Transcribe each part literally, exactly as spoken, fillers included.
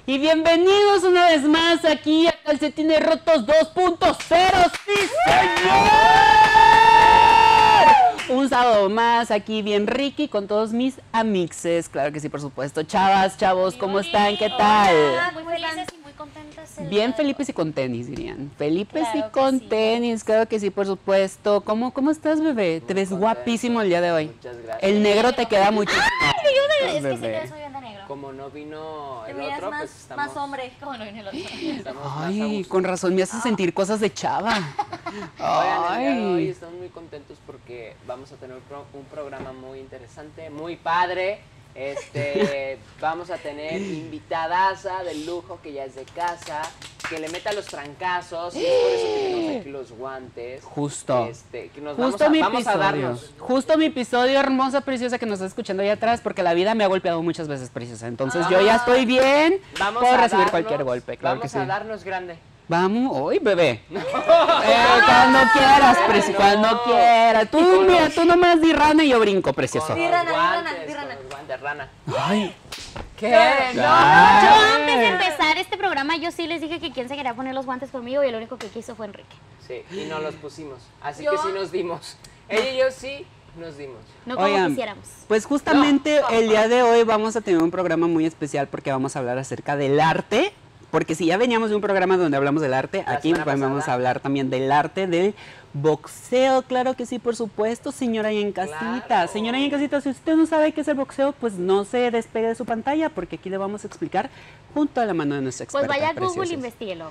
Y bienvenidos una vez más aquí a Calcetines Rotos dos punto cero. ¡Sí, señor! Un sábado más aquí bien Ricky con todos mis amixes. Claro que sí, por supuesto. Chavas, chavos, ¿cómo están? ¿Qué tal? Hola, muy felices y muy contentas. Bien Felipes y con tenis, dirían. Felipes Claro y que con sí. tenis, claro que sí, por supuesto. ¿Cómo, cómo estás, bebé? Te ves contento. guapísimo el día de hoy. Muchas gracias. El negro te queda muchísimo. Es que sí, Bebé. te ves muy bien de negro. Como no vino Te el miras otro, más, pues estamos, más hombre. Como no viene el otro. estamos más a Ay, gusto. con razón me hace sentir cosas de chava. Oigan, el día de hoy Ay. estamos muy contentos porque vamos a tener un pro- un programa muy interesante, muy padre. Este, vamos a tener invitadaza de lujo que ya es de casa, que le meta los trancazos, y es por eso que tenemos aquí los guantes. Justo. Este, que nos Justo vamos, a, mi vamos a episodio. darnos. Justo mi episodio hermosa, preciosa que nos está escuchando ahí atrás, porque la vida me ha golpeado muchas veces, preciosa. Entonces yo ya estoy bien. Vamos Puedo a recibir darnos- cualquier golpe, claro Vamos que sí. a darnos grande. Vamos, hoy bebé. Eh, cuando quieras, precioso, cuando quieras. Tú, Con mira, los- tú nomás di rana y yo brinco, precioso. Con Di los rana, di rana, guantes, di con rana. los guantes, rana. Ay, ¿Qué? Ay. Yo antes de empezar este programa, yo sí les dije que quién se quería poner los guantes conmigo y el único que quiso fue Enrique. Sí, y no los pusimos. Así Yo- que sí nos dimos. Ella y yo sí nos dimos. No como Oigan, quisiéramos. pues justamente No. el día de hoy vamos a tener un programa muy especial porque vamos a hablar acerca del arte. Porque si ya veníamos de un programa donde hablamos del arte, La aquí semana pues, vamos pasada. a hablar también del arte del boxeo. Claro que sí, por supuesto, señora ahí en casita. Claro. Señora ahí en casita, si usted no sabe qué es el boxeo, pues no se despegue de su pantalla porque aquí le vamos a explicar junto a la mano de nuestra Pues experta. vaya a Google e preciosos. investíguelo.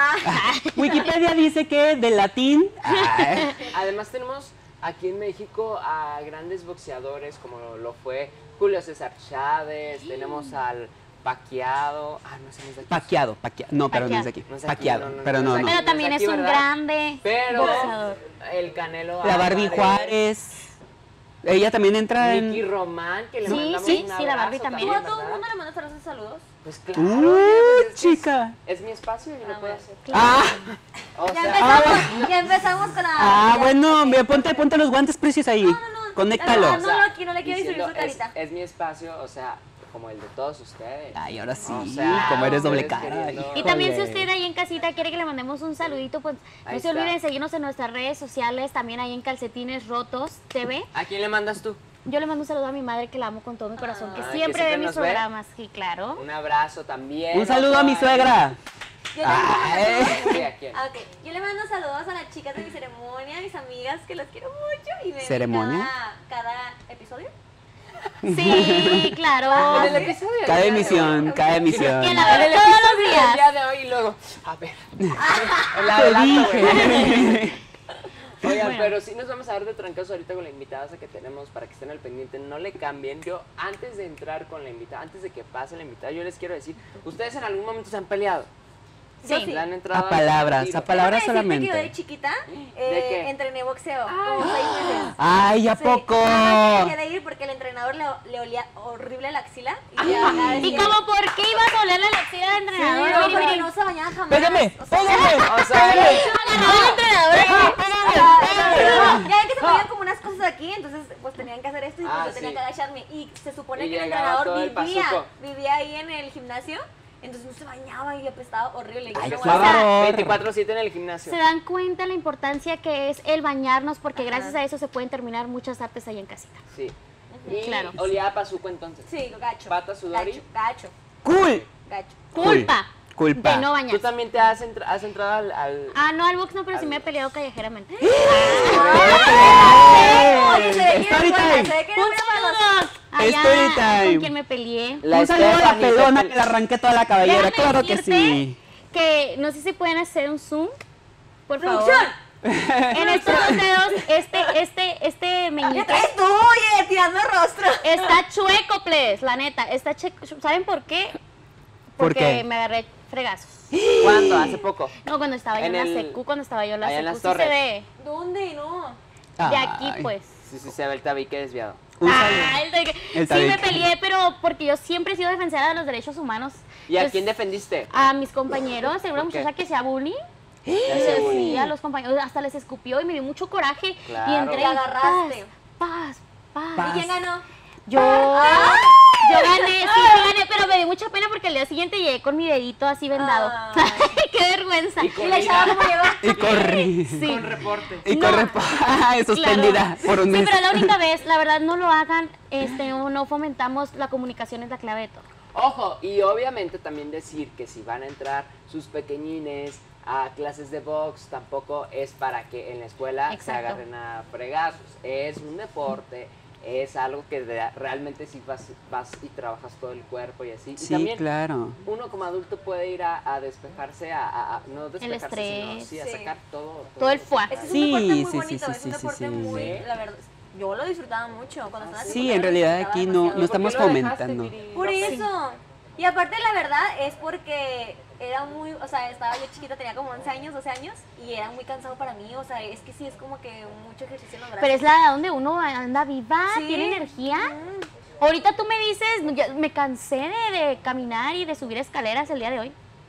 Wikipedia dice que de latín... Ay, Además tenemos aquí en México a grandes boxeadores como lo fue Julio César Chávez, tenemos al Paquiado, ah, no sé, no es de aquí. paqueado, paqueado. No, pero no es de aquí. No es de aquí, Paqueado, no, no, pero no no, es de no. aquí. Pero también aquí, es un ¿verdad? grande Pero boxeador. el Canelo La Barbie Álvarez, Juárez. Ella también entra Nicky en... Román, que le Sí, mandamos sí, un sí, la Barbie abrazo también. ¿verdad? ¿Todo el mundo le manda saludos saludos? Pues claro, ¡Uh, pues es que es- chica! Es, mi espacio y lo Ah, puedo bueno. hacer. Ah, O Ya sea, empezamos, ya empezamos con la... ah ya- bueno, mira, ponte, ponte los guantes precios ahí. No, no, no. Conéctalo. Ah, no, no, aquí no le quiero distribuir diciendo, su carita. Es, es mi espacio, o sea, como el de todos ustedes. Ay, ahora sí, O sea, como eres doble ustedes cara. queriendo- Y también si híjole. usted ahí en casita quiere que le mandemos un saludito, pues Ahí no se está. olviden seguirnos en nuestras redes sociales, también ahí en Calcetines Rotos T V. ¿A quién le mandas tú? Yo le mando un saludo a mi madre que la amo con todo mi corazón, que Ay, que siempre siempre ve mis nos ve. programas, sí, claro. Un abrazo también. Un saludo a mi suegra. Yo le, Ay. Sí, ¿a quién? Ah, ok. Yo le mando saludos a las chicas de mi ceremonia, a mis amigas que las quiero mucho y me ven ¿Ceremonia? cada, cada episodio. Sí, claro. En el episodio del Cada día de emisión, hoy. cada emisión. Que la En el ven todos los episodio del días. día de hoy y luego, a ver. El Te adelanto, dije. güey. Oigan, Bueno. pero sí nos vamos a dar de trancazo ahorita con la invitada que tenemos para que estén al pendiente, no le cambien. Yo, antes de entrar con la invitada, antes de que pase la invitada, yo les quiero decir, ¿ustedes en algún momento se han peleado? Yo ¿Le han entrado A palabras, tiro? a palabras Déjame decirte que yo de solamente. chiquita ¿De eh, qué? entrené boxeo como seis meses. Ay, ¿a Sí, poco? nada más dejé de ir porque el entrenador le, le olía horrible la axila. Y, ya, cada vez ¿Y que- como por qué ibas a olerle la axila al entrenador? No, Miri, porque miri. no se bañaba jamás. Pégame, O sea, pégame. O sea, Agarraba al entrenador. no, ya ven que se ponían como unas cosas aquí, entonces pues tenían que hacer esto y pues Ah, yo tenía sí. que agacharme. Y se supone Y que el llegaba todo entrenador el vivía, pazuco. vivía ahí en el gimnasio, entonces no se bañaba y apestaba horrible. Y Ay, yo, qué bueno, horror. veinticuatro siete en el gimnasio. Se dan cuenta la importancia que es el bañarnos porque Ajá. gracias a eso se pueden terminar muchas artes ahí en casita. Sí. Y Claro. olía a pazuco entonces. sí, gacho. Pata sudori. Gacho, gacho, Cool. gacho. Culpa Culpa. de no ¿Tú bañarse. también te has, entra- has entrado al... al- Ah, no al box no, pero sí me he peleado callejeramente. Oye, se ve que Story eres buena, time. se ve que eres Un buena para los- saludo allá Story time. con quien me peleé. La Un saludo a la Stephanie se pelona pele- que le arranqué toda la cabellera. Déjame Claro que decirte sí. Que no sé si pueden hacer un zoom, por favor. ¡Producción! En estos dos dedos, este, este, este ¿Qué meñique traes tú, oye? Tirando rostro. está chueco, please, la neta. Está che- ¿Saben por qué? ¿Por Porque qué? me agarré fregazos. ¿Cuándo? ¿Hace poco? No, cuando estaba yo En en, la el- secu, cuando estaba yo en la allá en secu, las sí se torres. ve. ¿Dónde? No. De aquí, Ay. pues. Sí, sí, se ve el tabique desviado. Un saludo. Ah, el de- El sí me tabique. peleé, pero porque yo siempre he sido defensora de los derechos humanos. ¿Y a Pues, quién defendiste? A mis compañeros, era una ¿Por qué? muchacha que sea bullying. Ya Y sé, le güey. decía a los compañeros, hasta les escupió y me dio mucho coraje. Claro. Y entré Te agarraste. Paz, paz, paz. Paz. ¿Y quién ganó? Yo, ¡Ah! yo gané, sí, sí gané, pero me dio mucha pena porque al día siguiente llegué con mi dedito así vendado. ¡Qué vergüenza! Y, Y la chava como llegó. Y corrí. Sí. con reporte. Y No. corre suspendida por un Sí, mes. pero la única vez, la verdad, no lo hagan, este, no no fomentamos la comunicación, es la clave de todo. Ojo, y obviamente también decir que si van a entrar sus pequeñines a clases de box, tampoco es para que en la escuela se Exacto. agarren a fregazos. Es un deporte, es algo que de- realmente si vas, vas y trabajas todo el cuerpo y así. Y Sí, también claro. uno como adulto puede ir a, a despejarse, a, a- a- no despejarse, sino estrés. sí, a Sí. sacar todo. Todo el fuá. Es que es Sí, un deporte muy sí, sí, bonito, sí, es un sí, sí, deporte sí. muy, Sí. la verdad, yo lo disfrutaba mucho cuando estaba en la Sí, secundaria, en lo realidad disfrutaba aquí no, demasiado. no estamos fomentando. Por eso. Y aparte la verdad es porque era muy, o sea, estaba yo chiquita, tenía como once años, doce años y era muy cansado para mí, o sea, es que sí es como que mucho ejercicio en los brazos. Pero es la edad donde uno anda viva, Sí. tiene energía. Mm. Ahorita tú me dices, no, ya me cansé de, de caminar y de subir escaleras el día de hoy.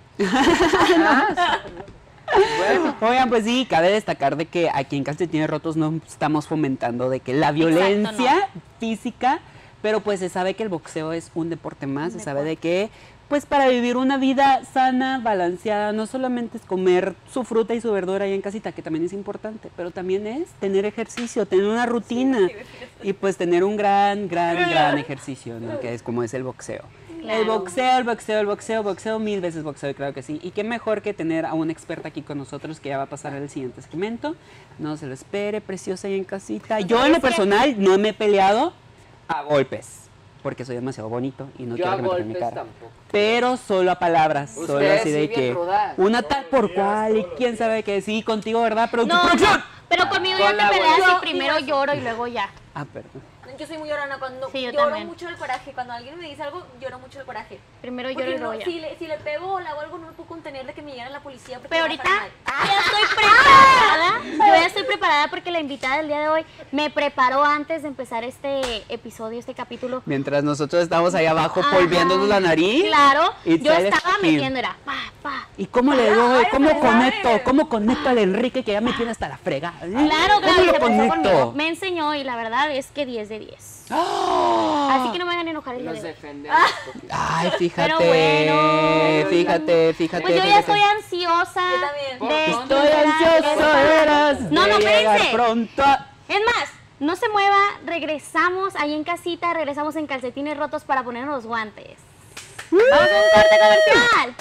Bueno, Oigan, pues sí, cabe destacar de que aquí en Calcetines Rotos no estamos fomentando de que la violencia física, pero pues se sabe que el boxeo es un deporte más, Un se sabe de que pues para vivir una vida sana, balanceada, no solamente es comer su fruta y su verdura ahí en casita, que también es importante, pero también es tener ejercicio, tener una rutina y pues tener un gran, gran, gran ejercicio, ¿no? Que es como es el boxeo. El Claro. boxeo, el boxeo, el boxeo, boxeo, mil veces boxeo, y claro que sí. Y qué mejor que tener a una experta aquí con nosotros que ya va a pasar al siguiente segmento. No se lo espere, preciosa y en casita. Yo en lo personal no me he peleado a golpes, porque soy demasiado bonito y no yo quiero a que me toquen mi golpes cara. tampoco. Pero solo a palabras, solo Ustedes así de sí bien que rudas. una tal por cual y quién sabe qué, sí, contigo, ¿verdad? Pero No, no, pero conmigo ya Con te la peleas abuela. y primero lloro y luego ya. Ah, perdón. Yo soy muy llorona, cuando Sí, yo lloro también. mucho del coraje, cuando alguien me dice algo, lloro mucho del coraje. Primero lloro Porque y luego no, ya. si, le, si le pego o le hago algo, no me puedo contener de que me llegue la policía. porque Pero me va ahorita a dejar mal. ya estoy preparada. Yo ya estoy preparada porque la invitada del día de hoy me preparó antes de empezar este episodio, este capítulo. Mientras nosotros estamos ahí abajo Ajá. polviéndonos la nariz. Claro, y yo sales estaba aquí. metiendo, era pa, pa. ¿Y cómo le doy? Ay, ¿Cómo pero conecto? madre. ¿Cómo conecto al Enrique que ya me tiene hasta la frega? Claro, claro, ¿Cómo y lo se empezó conmigo. conecto? Me enseñó y la verdad es que diez de diez. ¡Ah! Así que no me hagan enojar el día Los de hoy. defendemos. porque- Ay, fíjate, Pero bueno. fíjate, fíjate. Pues yo ya fíjate. estoy ansiosa. Yo también. de Estoy esperar ansioso, esta- verás, No, de no, llegar espérense. pronto. Es más, no se mueva, regresamos ahí en casita, regresamos en calcetines rotos para ponernos los guantes. ¡Vamos a un corte comercial!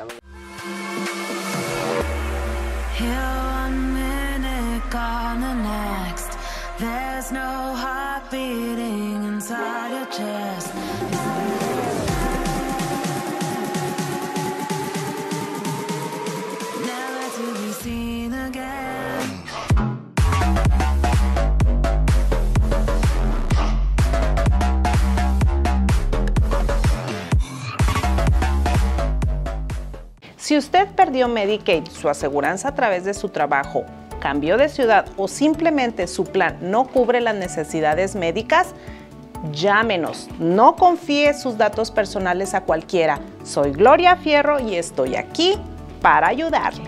Here one minute, gone the next. There's no heart beating inside your chest. Never to be seen again. Si usted perdió Medicaid, su aseguranza a través de su trabajo, cambió de ciudad o simplemente su plan no cubre las necesidades médicas, llámenos. No confíe sus datos personales a cualquiera. Soy Gloria Fierro y estoy aquí para ayudarle.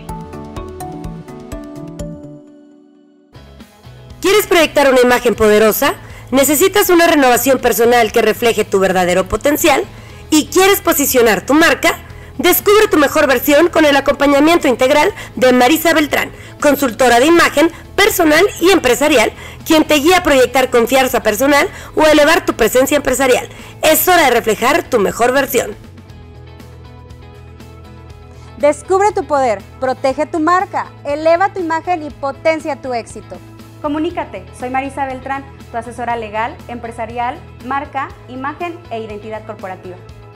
¿Quieres proyectar una imagen poderosa? ¿Necesitas una renovación personal que refleje tu verdadero potencial? ¿Y quieres posicionar tu marca? Descubre tu mejor versión con el acompañamiento integral de Marisa Beltrán, consultora de imagen personal y empresarial, quien te guía a proyectar confianza personal o a elevar tu presencia empresarial. Es hora de reflejar tu mejor versión. Descubre tu poder, protege tu marca, eleva tu imagen y potencia tu éxito. Comunícate, soy Marisa Beltrán, tu asesora legal, empresarial, marca, imagen e identidad corporativa.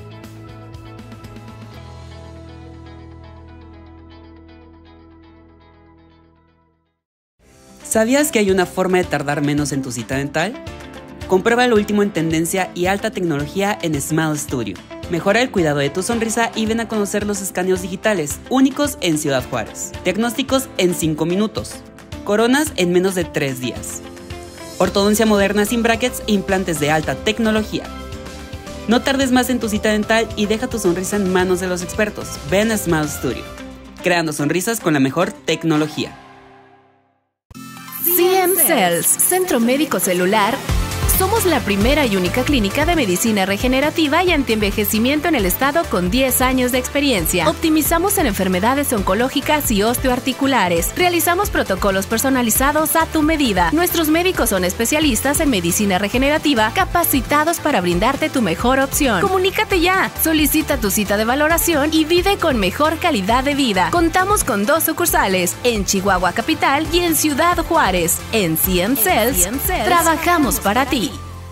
¿Sabías que hay una forma de tardar menos en tu cita dental? Comprueba lo último en tendencia y alta tecnología en Smile Studio. Mejora el cuidado de tu sonrisa y ven a conocer los escaneos digitales, únicos en Ciudad Juárez. Diagnósticos en cinco minutos. Coronas en menos de tres días. Ortodoncia moderna sin brackets e implantes de alta tecnología. No tardes más en tu cita dental y deja tu sonrisa en manos de los expertos. Ven a Smile Studio. Creando sonrisas con la mejor tecnología. C M Cells, Centro Médico Celular, Somos la primera y única clínica de medicina regenerativa y antienvejecimiento en el estado con diez años de experiencia. Optimizamos en enfermedades oncológicas y osteoarticulares. Realizamos protocolos personalizados a tu medida. Nuestros médicos son especialistas en medicina regenerativa, capacitados para brindarte tu mejor opción. Comunícate ya. Solicita tu cita de valoración y vive con mejor calidad de vida. Contamos con dos sucursales, en Chihuahua Capital y en Ciudad Juárez. En C M Cells, trabajamos para ti.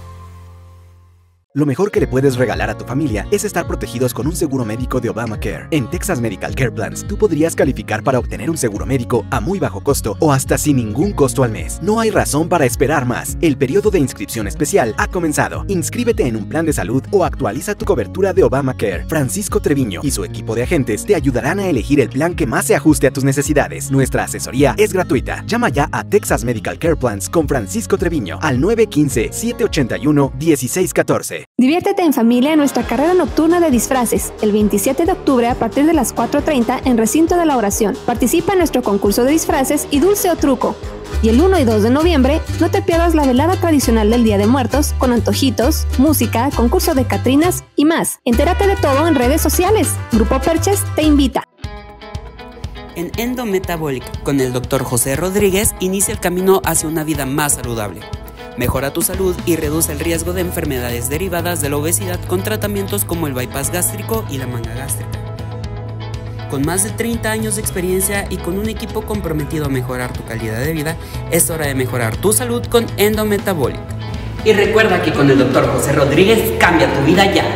Lo mejor que le puedes regalar a tu familia es estar protegidos con un seguro médico de Obamacare. En Texas Medical Care Plans, tú podrías calificar para obtener un seguro médico a muy bajo costo o hasta sin ningún costo al mes. No hay razón para esperar más. El periodo de inscripción especial ha comenzado. Inscríbete en un plan de salud o actualiza tu cobertura de Obamacare. Francisco Treviño y su equipo de agentes te ayudarán a elegir el plan que más se ajuste a tus necesidades. Nuestra asesoría es gratuita. Llama ya a Texas Medical Care Plans con Francisco Treviño al nueve uno cinco, siete ocho uno, uno seis uno cuatro. Diviértete en familia en nuestra carrera nocturna de disfraces, el veintisiete de octubre a partir de las cuatro treinta en Recinto de la Oración. Participa en nuestro concurso de disfraces y dulce o truco. Y el uno y dos de noviembre, no te pierdas la velada tradicional del Día de Muertos, con antojitos, música, concurso de catrinas y más. Entérate de todo en redes sociales. Grupo Perches te invita. En Endometabolic, con el doctor José Rodríguez, inicia el camino hacia una vida más saludable. Mejora tu salud y reduce el riesgo de enfermedades derivadas de la obesidad con tratamientos como el bypass gástrico y la manga gástrica. Con más de treinta años de experiencia y con un equipo comprometido a mejorar tu calidad de vida, es hora de mejorar tu salud con Endometabolic. Y recuerda que con el doctor José Rodríguez cambia tu vida ya.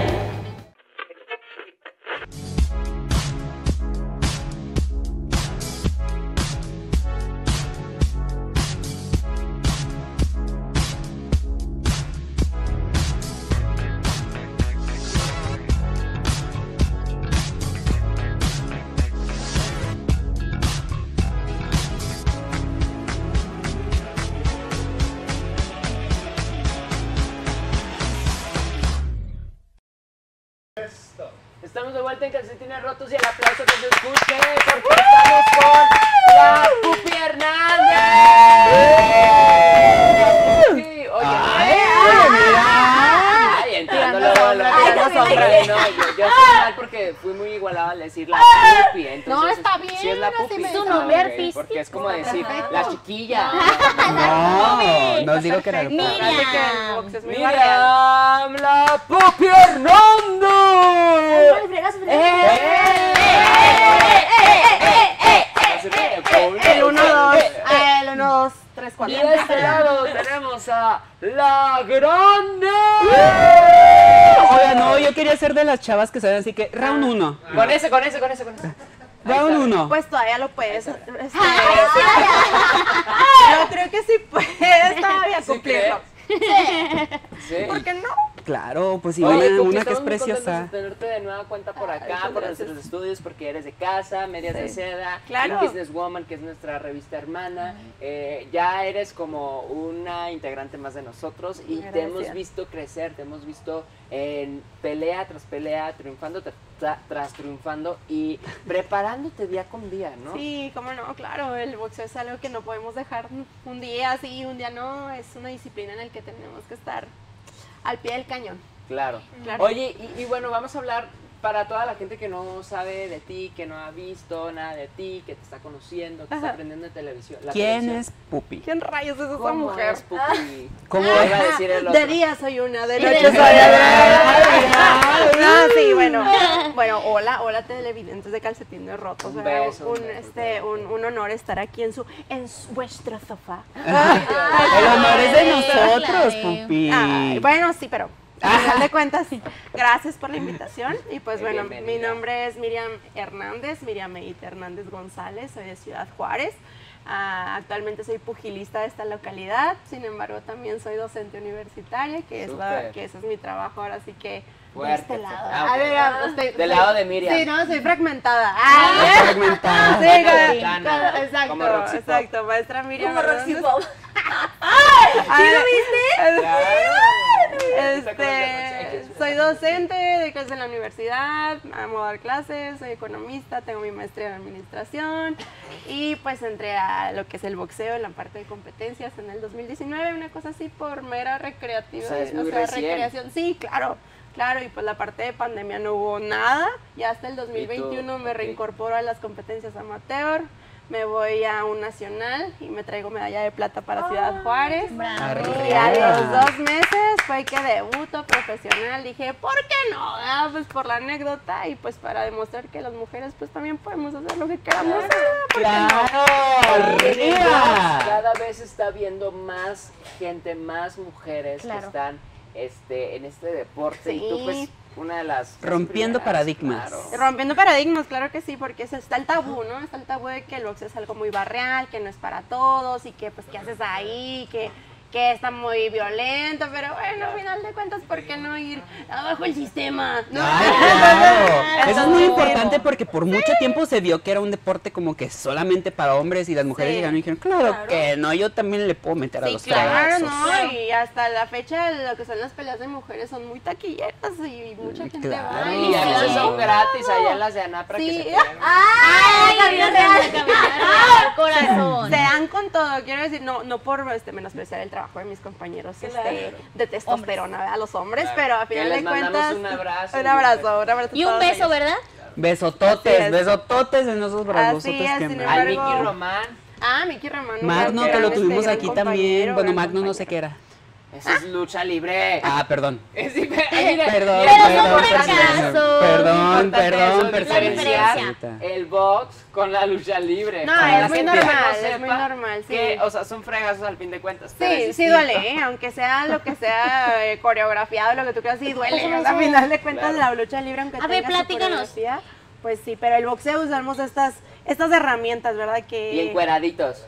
Estamos de vuelta en Calcetines Rotos y el aplauso que se escuche porque estamos con la Pupi Hernández. Sí, oye, ay, mira. Ay, entiendo lo lo que no sombra. No, yo yo estoy mal porque fui muy igualado al decir la Pupi, entonces No, está bien. sí es la Pupi. Es tu nombre Ok, artístico. porque es como decir la chiquilla. No, no digo que era lo Miriam. Miriam. Miriam, la Pupi Hernández. El uno, dos, el uno, dos, tres, cuatro. Y de este lado tenemos a la grande. Oiga, no, yo quería ser de las chavas que saben, así que round uno. Con ese, con ese, con ese, con ese. Round uno. Pues todavía lo puedes. Este, yo creo que sí puedes todavía cumplirlo. Sí. ¿Por qué no? Claro, pues sí, Oye, una, Pupi, una que es estamos muy contentos preciosa. de tenerte de nueva cuenta por acá, por nuestros estudios, porque eres de casa, Medias de Seda, Claro. Businesswoman, que es nuestra revista hermana. Eh, ya eres como una integrante más de nosotros y te Gracias. hemos visto crecer, te hemos visto en pelea tras pelea, triunfando tra- tra- tras triunfando y preparándote día con día, ¿no? Sí, cómo no, claro, el boxeo es algo que no podemos dejar un día sí, un día no, es una disciplina en la que tenemos que estar al pie del cañón. Claro. Claro. Oye, y, y bueno, vamos a hablar para toda la gente que no sabe de ti, que no ha visto nada de ti, que te está conociendo, que está Ajá. aprendiendo de televisión. la ¿Quién televisión. es Pupi? ¿Quién rayos es esa ¿Cómo mujer? es Pupi? ¿Cómo Ah, es? iba a decir el otro. De día soy una, de Y noche de soy noche. otra. No, sí, bueno, bueno, hola, hola televidentes de Calcetines Rotos. Un ¿verdad? beso, un, un beso. este, un, un honor estar aquí en su, en su- vuestro sofá. El honor es de nosotros, Claro. Pupi. Ay, bueno, sí, pero al final de cuentas, gracias por la invitación. Y pues Muy bueno, bienvenida. mi nombre es Miriam Hernández, Miriam Edith Hernández González, soy de Ciudad Juárez. Ah, actualmente soy pugilista de esta localidad, sin embargo también soy docente universitaria, que es la, Súper. que ese es mi trabajo ahora, así que de Fuerte, este lado. ah, Ah, ok. de- ah, estoy- Del soy- lado de Miriam. Sí, no, soy fragmentada. Ah, Fragmentada. sí, Como como- Roxana, como- exacto, como Roxy Pop. exacto, maestra Miriam Como Roxy Hernández. Pop. ¿Sí lo viste? Claro. Este, soy docente de clases en la universidad, amo dar clases, soy economista, tengo mi maestría en administración y pues entré a lo que es el boxeo en la parte de competencias en el dos mil diecinueve, una cosa así por mera recreativa, O sea, es muy o sea, recién. recreación. Sí, claro. Claro, y pues la parte de pandemia no hubo nada, y hasta el dos mil veintiuno me Ok. reincorporo a las competencias amateur, me voy a un nacional y me traigo medalla de plata para Ciudad Juárez. Y a los dos meses fue que debuto profesional, dije, ¿por qué no? Ah, pues por la anécdota y pues para demostrar que las mujeres pues también podemos hacer lo que queramos. ¿Por qué no? Arriba. Cada vez está viendo más gente, más mujeres Claro. que están este, en este deporte y tú Sí. pues una de las Rompiendo primeras, paradigmas. claro. Rompiendo paradigmas, claro que sí, porque ese está el tabú, ¿no? Está el tabú de que el boxeo es algo muy barrial, que no es para todos y que pues qué haces ahí, que, que está muy violento, pero bueno, al final de cuentas, ¿por qué no ir abajo el sistema? ¿no? Ay, claro. Eso es muy Entonces, importante porque por mucho tiempo se vio que era un deporte como que solamente para hombres y las mujeres Sí. llegaron y dijeron, claro, Claro. que no, yo también le puedo meter a Sí, los claro, tragazos. ¿no? Y hasta la fecha lo que son las peleas de mujeres son muy taquilleras y mucha gente Claro. va. Y a veces son gratis allá en las de Anapra que Sí. se pelean. ¡Ay, la vida real! Corazón. Se dan con todo, quiero decir, no, no por este, menospreciar el trabajo de mis compañeros este, de testosterona a los hombres, Claro. pero a Que final les de mandamos cuentas. un abrazo. Un abrazo, un abrazo. a Y un todos beso, ellos. ¿verdad? Besototes, Así es. besototes en esos brazotes Así es, que sin me- Al embargo- Mickey Román. Ah, Mickey Román. un Magno, gran- que lo este, tuvimos gran aquí compañero, también. Bueno, gran Magno no sé compañero. qué era. Eso es lucha libre. Ah, perdón. Es difer- Perdón, mire, perdón, mire, perdón, no, perdón, caso. perdón, Importante perdón, eso, diferenciar perdón. el box con la lucha libre. No, Para es la muy gente que normal, no es muy sepa normal, sí. que, o sea, son fregazos al fin de cuentas. pero Sí, es sí distinto. duele, ¿eh? Aunque sea lo que sea eh, coreografiado, lo que tú quieras, sí duele. O sea, a final de cuentas, Claro. la lucha libre, aunque A ver, tenga su platícanos. coreografía, pues sí, pero el boxeo usamos estas, estas herramientas, ¿verdad? Que... Y encueraditos.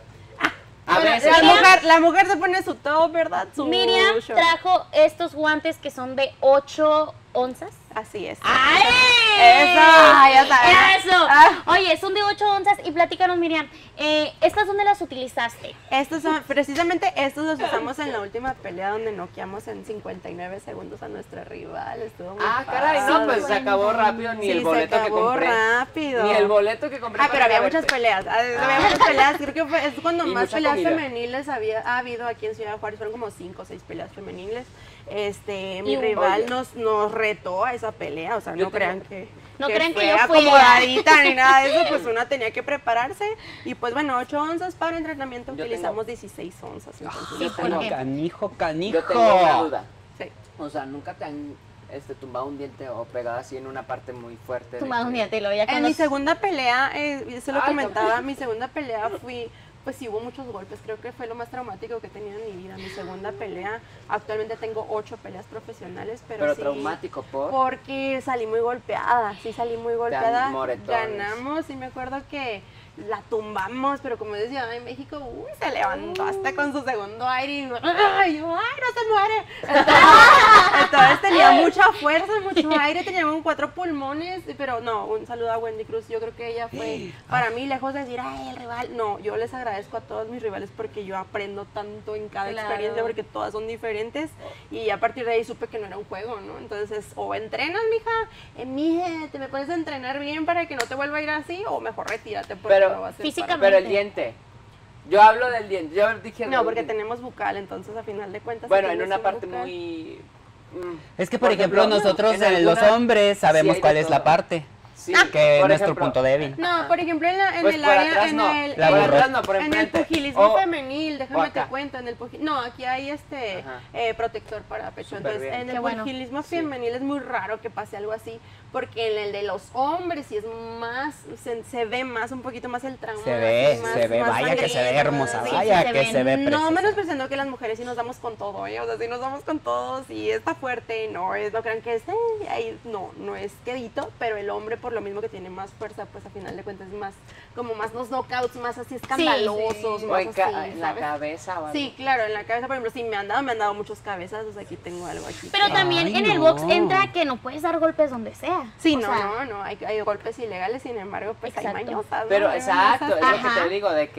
A Bueno, veces. la, mujer, la mujer se pone su top, ¿verdad? Su Miriam show. trajo estos guantes que son de ocho onzas. Así es. ¡Ay! Eso, ya sabes. ¡Eso! Ah. Oye, son de ocho onzas y platícanos, Miriam, eh, ¿estas dónde las utilizaste? Estos son, precisamente estos los usamos en la última pelea donde noqueamos en cincuenta y nueve segundos a nuestra rival. Estuvo muy Ah, caray, no, padre. pues se acabó rápido, ni Sí, el boleto se que acabó compré. rápido. Ni el boleto que compré. Ah, pero para había ir a muchas verte. peleas. ah, Había Ah. muchas peleas. Creo que fue, es cuando Y más mucha peleas comida. femeniles había ha habido aquí en Ciudad Juárez. Fueron como cinco o seis peleas femeniles. Este, mi Y- rival Oye. nos, nos retó a esa pelea. O sea, Yo no tengo- crean que. No que crean que fue yo fui. acomodadita ni nada de eso, pues una tenía que prepararse. Y pues bueno, ocho onzas para entrenamiento Yo utilizamos dieciséis onzas. Entonces, Sí, ya ¿por tengo- qué? Canijo, canijo. Yo tengo una duda. Sí. O sea, ¿nunca te han este, tumbado un diente o pegado así en una parte muy fuerte? de Tumbado un que- diente, lo ya En con mi los- segunda pelea, eh, se lo Ay, comentaba, mi segunda pelea fui, pues sí hubo muchos golpes, creo que fue lo más traumático que he tenido en mi vida. Mi segunda pelea, actualmente tengo ocho peleas profesionales, pero, Pero sí, traumático, ¿por? porque salí muy golpeada, sí salí muy golpeada. moretones. Ganamos y me acuerdo que la tumbamos, pero como decía en México, uy, se levantó hasta con su segundo aire y ay, yo, ay, no se muere. Entonces, entonces tenía mucha fuerza, mucho aire, tenía como cuatro pulmones, pero no, un saludo a Wendy Cruz, yo creo que ella fue, para mí, lejos de decir, ay, el rival, no, yo les agradezco a todos mis rivales porque yo aprendo tanto en cada Claro. experiencia, porque todas son diferentes, y a partir de ahí supe que no era un juego, ¿no? Entonces, o entrenas, mija, eh, mija, te me puedes entrenar bien para que no te vuelva a ir así, o mejor retírate porque Pero, no va a ser físicamente. pero el diente. Yo hablo del diente. Yo dije. para- No, porque del- tenemos bucal, entonces a final de cuentas. Bueno, si en tienes una un parte bucal- muy. mm, Es que, por, ejemplo, nosotros, en eh, los alguna- hombres, sí sabemos hay cuál de es la todo. parte. Sí, que es por nuestro ejemplo, punto débil. No, por ejemplo, en, la- en Pues el por área, atrás en no. el, La en- por burro. atrás no, por en el enfrente. pugilismo O- femenil, o déjame te acá. cuento, en el pugi- no, aquí hay este Ajá. eh, protector para pecho, Súper entonces bien. en Qué el bueno. pugilismo Sí. femenil es muy raro que pase algo así, porque en el de los hombres sí es más, se, se ve más, un poquito más el trauma. Se ve, así, más- se ve, más vaya que se ve sangriento, hermosa, sí, vaya sí se que ven. se ve no preciosa. menos pensando que las mujeres sí nos damos con todo, ¿eh? O sea, sí nos damos con todo, sí está fuerte, no es, no crean que es, eh, ahí, no, no es quedito, pero el hombre por lo mismo que tiene más fuerza, pues a final de cuentas es más, como más los knockouts, más así escandalosos, O más en, ca- así, en la ¿sabes? cabeza o algo. Sí, claro, en la cabeza, por ejemplo, sí me han dado, me han dado muchos cabezazos, aquí tengo algo aquí. Pero que- también Ay, en el no. box entra que no puedes dar golpes donde sea. Sí, O no, sea, no, no, hay, hay golpes ilegales, sin embargo, pues Exacto. hay mañosas. ¿no? Pero Hay exacto, es mañosas. lo que Ajá. te digo, de que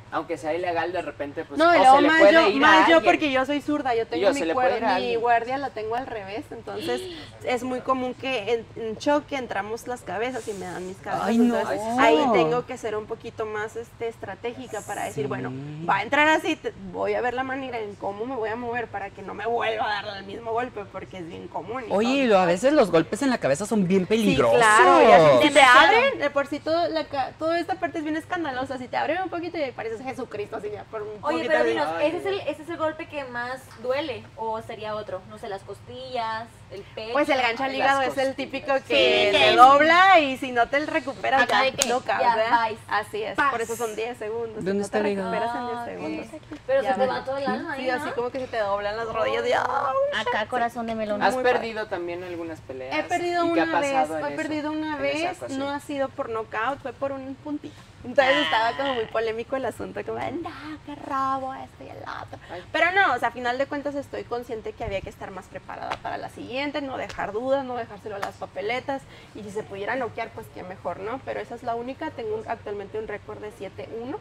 aunque sea ilegal, de repente, pues, no, y o luego se le más puede yo, ir a más yo alguien. porque yo soy zurda, yo tengo Yo, mi, se le puede cuer- ir a mi alguien. guardia la tengo al revés, entonces es muy común que en, en choque entramos las cabezas y me dan mis cabezas. Ay, no. Entonces ahí tengo que ser un poquito más este, estratégica para decir, Sí. bueno, va a entrar así, te- voy a ver la manera en cómo me voy a mover para que no me vuelva a darle el mismo golpe porque es bien común. y Oye, todo. y lo- a veces los golpes en la cabeza son bien Sí, peligrosos. claro, y así, si te Demasiado. abren, de por sí todo la ca- toda esta parte es bien escandalosa, si te abren un poquito y pareces Jesucristo así ya por un Oye, poquito pero de- dinos, Ay, ¿ese es, el, ¿ese es el golpe que más duele? ¿O sería otro? No sé, las costillas, el pecho. Pues el gancho al Las hígado es el costillas. típico que Sí, te que- dobla y si no te recuperas Acá ya de que no ya ¿verdad? vais. Así es, Paz. por eso son diez segundos. ¿Dónde si no está te el hígado? recuperas en Ah, diez ok. segundos. Pero Ya se te no. va todo el alma ahí, Sí, así ¿no? como que se te doblan las rodillas y ¡ah! Acá corazón de melón. ¿Has Muy perdido también algunas peleas? He perdido ¿Y qué ha una vez, pasado en he eso, perdido una en esa vez, ocasión? no ha sido por knockout, fue por un puntito. Entonces estaba como muy polémico el asunto, como, no, qué rabo, esto y el otro. Ay. Pero no, o sea, a final de cuentas estoy consciente que había que estar más preparada para la siguiente, no dejar dudas, no dejárselo a las papeletas, y si se pudiera noquear, pues qué mejor, ¿no? Pero esa es la única, tengo un- actualmente un récord de siete uno.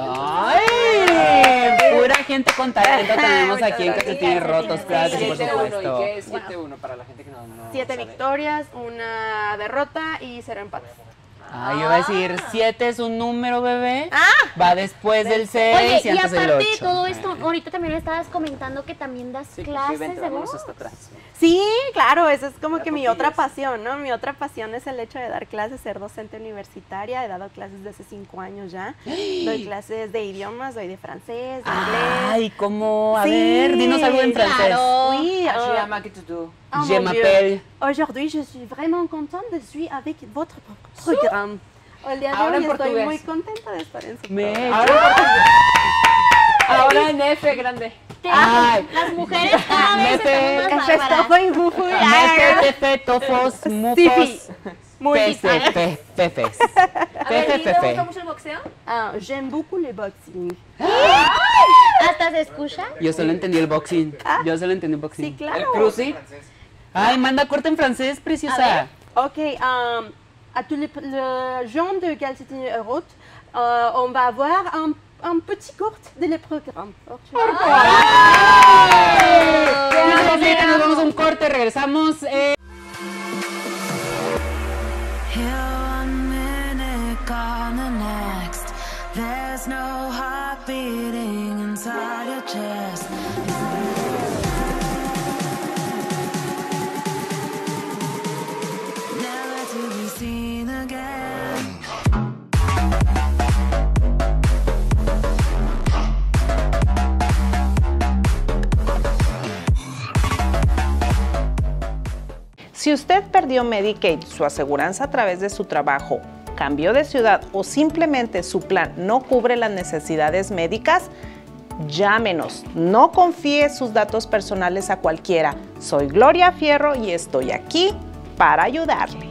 ¡Ay! Pura gente con talento tenemos Muchas aquí en gracias. Calcetines Rotos, gracias por siete uno, ¿y supuesto. qué es siete uno para la gente que no, no Siete sabe? victorias, una derrota y cero empates. Ay, yo iba a decir, siete es un número, bebé. Ah. Va después del seis Oye, y y antes del aparte de ocho. todo esto, ahorita también me estabas comentando que también das Sí, sí, clases vente, de vámonos voz. hasta atrás. Sí, claro, eso es como La que mi copillas. otra pasión, ¿no? Mi otra pasión es el hecho de dar clases, ser docente universitaria. He dado clases desde hace cinco años ya. Doy clases de idiomas, doy de francés, de inglés. Ay, ¿cómo? A Sí, ver, dinos algo en francés. Claro. Oui, Ah, euh, je llama que tú. oh Je mon m'appelle. Dieu. Aujourd'hui, je suis vraiment contente de suivre avec votre programme. El día de Ahora hoy en estoy portugués. muy contenta de estar en su Me- programa. Ahora, ahora en F grande. Ay, Las mujeres cada vez Mete- estamos más Esto bárbaras. fue muy, muy- Mete, tefe, tofos, Sí, mufos, muy pese, fe- fefes. A ver, Fefe, ¿y te fefe. gusta mucho el boxeo? Ah, j'aime beaucoup le boxing. Hasta se escucha. Yo solo entendí el boxing. Yo solo entendí el boxing. Sí, claro. El cruci. Ay, manda corte en francés, preciosa. Ok, um, à tous les, les gens de Calcetines Route, euh, on va avoir un, un petit court de le programme. Ay, nos vamos a un corte, regresamos. eh. Here one minute, gone the next. There's no heart beating inside your chest. Never to be seen again. Si usted perdió Medicaid, su aseguranza a través de su trabajo, cambió de ciudad o simplemente su plan no cubre las necesidades médicas, llámenos. No confíe sus datos personales a cualquiera. Soy Gloria Fierro y estoy aquí para ayudarle.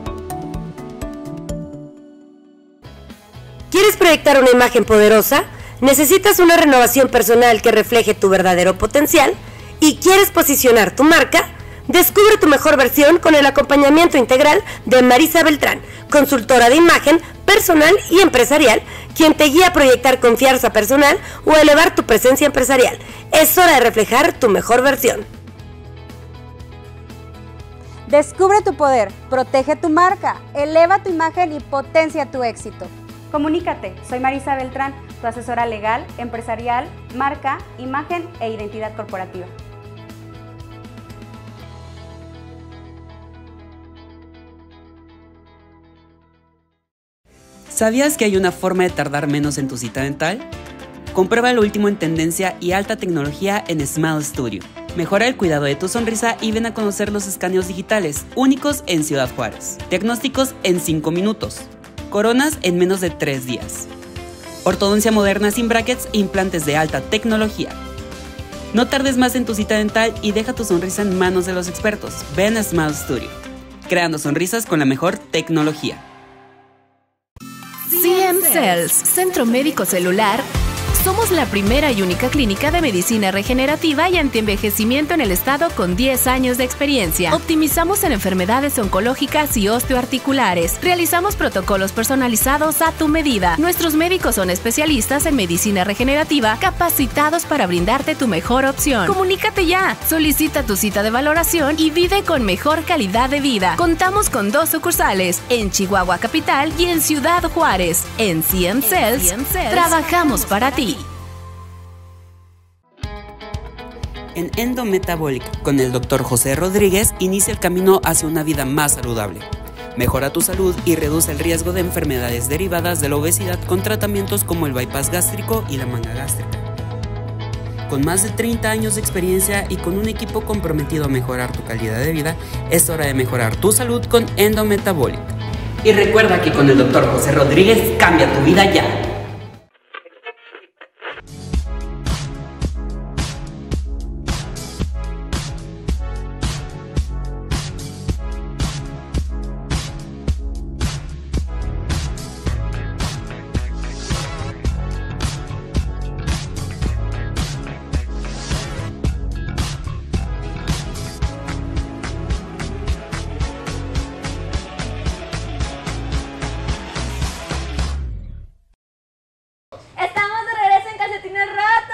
¿Quieres proyectar una imagen poderosa? ¿Necesitas una renovación personal que refleje tu verdadero potencial? ¿Y quieres posicionar tu marca? Descubre tu mejor versión con el acompañamiento integral de Marisa Beltrán, consultora de imagen personal y empresarial, quien te guía a proyectar confianza personal o a elevar tu presencia empresarial. Es hora de reflejar tu mejor versión. Descubre tu poder, protege tu marca, eleva tu imagen y potencia tu éxito. Comunícate, soy Marisa Beltrán, tu asesora legal, empresarial, marca, imagen e identidad corporativa. ¿Sabías que hay una forma de tardar menos en tu cita dental? Comprueba lo último en tendencia y alta tecnología en Smile Studio. Mejora el cuidado de tu sonrisa y ven a conocer los escaneos digitales, únicos en Ciudad Juárez. Diagnósticos en cinco minutos. Coronas en menos de tres días. Ortodoncia moderna sin brackets e implantes de alta tecnología. No tardes más en tu cita dental y deja tu sonrisa en manos de los expertos. Ven a Smile Studio. Creando sonrisas con la mejor tecnología. C M Cells, Centro Médico Celular, Somos la primera y única clínica de medicina regenerativa y antienvejecimiento en el estado con diez años de experiencia. Optimizamos en enfermedades oncológicas y osteoarticulares. Realizamos protocolos personalizados a tu medida. Nuestros médicos son especialistas en medicina regenerativa, capacitados para brindarte tu mejor opción. Comunícate ya. Solicita tu cita de valoración y vive con mejor calidad de vida. Contamos con dos sucursales, en Chihuahua Capital y en Ciudad Juárez. En C M Cells, trabajamos para ti. En Endometabolic, con el doctor José Rodríguez, inicia el camino hacia una vida más saludable. Mejora tu salud y reduce el riesgo de enfermedades derivadas de la obesidad con tratamientos como el bypass gástrico y la manga gástrica. Con más de treinta años de experiencia y con un equipo comprometido a mejorar tu calidad de vida, es hora de mejorar tu salud con Endometabolic. Y recuerda que con el doctor José Rodríguez cambia tu vida ya. Estamos de regreso en Calcetines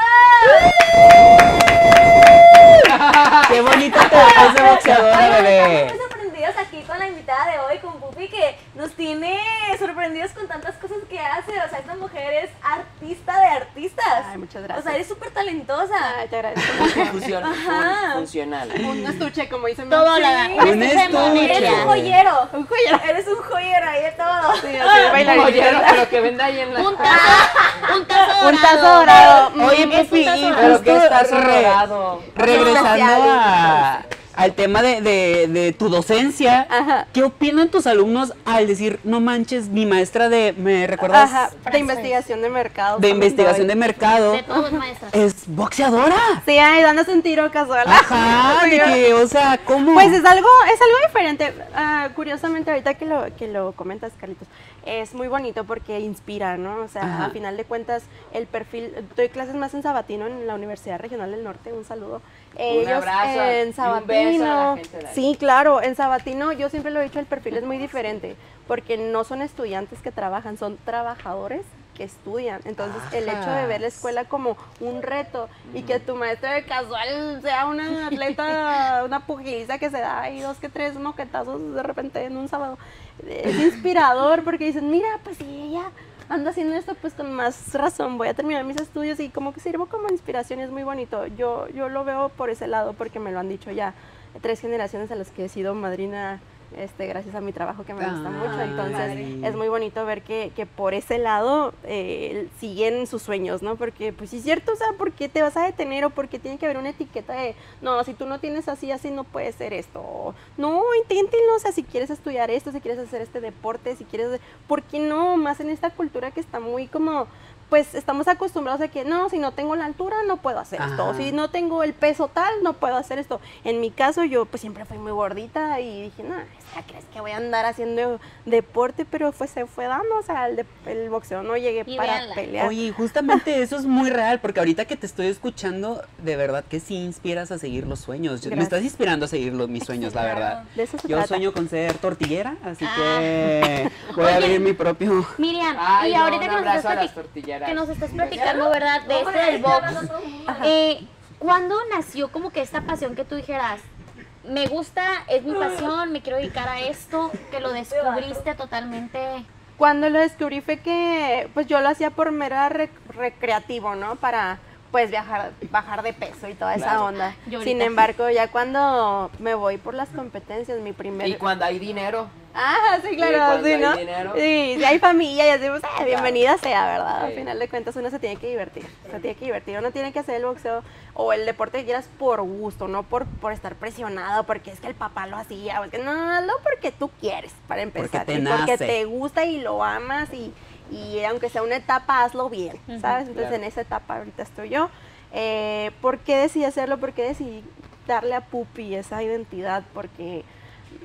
Rotos. ¡Qué bonito te ves de boxeadora, bebé! Estamos sorprendidos aquí con la invitada de hoy, con Pupi, que nos tiene sorprendidos con tantas cosas que hace. O sea, esta mujer es artista de artistas. Ay, muchas gracias. O sea, eres súper talentosa. Ay, te agradezco. Funcion- Ajá. funcional. Un estuche, como dice mi Todo mamá. la Sí. un estuche. Eres un joyero. Un joyero. Eres un joyero ahí de todo. Sí, así de bailarina. Joyero, pero que venda ahí en la... Un tazo, un tazo dorado. Un tazo dorado. Oye, Mm, Pupi, es un tazo y Pero justo que está re- dorado. regresando a, al tema de, de, de tu docencia, Ajá. ¿qué opinan tus alumnos al decir, no manches, mi maestra de, ¿me recuerdas? Ajá, de investigación de mercado. De investigación de mercado, De todos, maestras. es boxeadora. Sí, ay, dándose un tiro casual. Ajá, de que, o sea, ¿cómo? Pues es algo, es algo diferente. Ah, curiosamente, ahorita que lo, que lo comentas, Carlitos, es muy bonito porque inspira, ¿no? O sea, Ajá. a final de cuentas, el perfil, doy clases más en Sabatino, en la Universidad Regional del Norte, un saludo. Un abrazo en y un Sabatino, beso a la gente de ahí. sí, claro, en Sabatino yo siempre lo he dicho, el perfil es muy diferente, porque no son estudiantes que trabajan, son trabajadores que estudian. Entonces, el hecho de ver la escuela como un reto y que tu maestra de casual sea una atleta, una pugilista que se da ahí dos que tres moquetazos de repente en un sábado, es inspirador porque dicen, mira, pues si ella anda haciendo esto, pues con más razón voy a terminar mis estudios, y como que sirvo como inspiración, es muy bonito. Yo, yo lo veo por ese lado porque me lo han dicho ya tres generaciones a las que he sido madrina, este, gracias a mi trabajo que me gusta Ay, mucho. Entonces madre. es muy bonito ver que, que por ese lado eh, siguen sus sueños, ¿no? Porque pues sí es cierto, o sea, ¿por qué te vas a detener? O porque tiene que haber una etiqueta de, no, si tú no tienes así, así no puede ser esto. O, no, inténtenlo, o sea, si quieres estudiar esto, si quieres hacer este deporte, si quieres, ¿por qué no? Más en esta cultura que está muy como, pues estamos acostumbrados a que no, si no tengo la altura no puedo hacer esto, Ajá. si no tengo el peso tal no puedo hacer esto. En mi caso yo pues siempre fui muy gordita y dije, no, o sea, ¿crees que voy a andar haciendo deporte? Pero fue, se fue dando, o sea, el, de- el boxeo no llegué Y para véanla. pelear. Oye, justamente eso es muy real, porque ahorita que te estoy escuchando, de verdad que sí inspiras a seguir los sueños. Yo- Me Gracias. estás inspirando a seguir los, mis sueños, la verdad. De eso se Yo trata. sueño con ser tortillera, así Ah. que voy a Oye. abrir mi propio... Miriam, Ay, y no, ahorita un que, nos abrazo estás a las platic- tortilleras. que nos estás platicando, ¿verdad? De esto Hombre, del box. ya hablando todo el mundo. Eh, ¿Cuándo nació como que esta pasión que tú dijeras, me gusta, es mi pasión, me quiero dedicar a esto, que lo descubriste totalmente? Cuando lo descubrí fue que pues yo lo hacía por mera rec- recreativo, ¿no? Para pues viajar, bajar de peso y toda esa Claro. onda. Yo Sin ahorita. embargo, ya cuando me voy por las competencias, mi primer... Y cuando hay dinero. Ah, sí, claro, cuando sí, hay ¿no? dinero. Sí, si hay familia y decimos, ah, bienvenida sea, ¿verdad? Al Sí. final de cuentas uno se tiene que divertir, se tiene que divertir, uno tiene que hacer el boxeo o el deporte que quieras por gusto, no por, por estar presionado, porque es que el papá lo hacía, o es que no, hazlo porque tú quieres, para empezar, te y porque nace. te gusta y lo amas, y, y aunque sea una etapa, hazlo bien, ¿sabes? Entonces claro. en esa etapa ahorita estoy yo. Eh, ¿Por qué decidí hacerlo? ¿Por qué decidí darle a Pupi esa identidad? Porque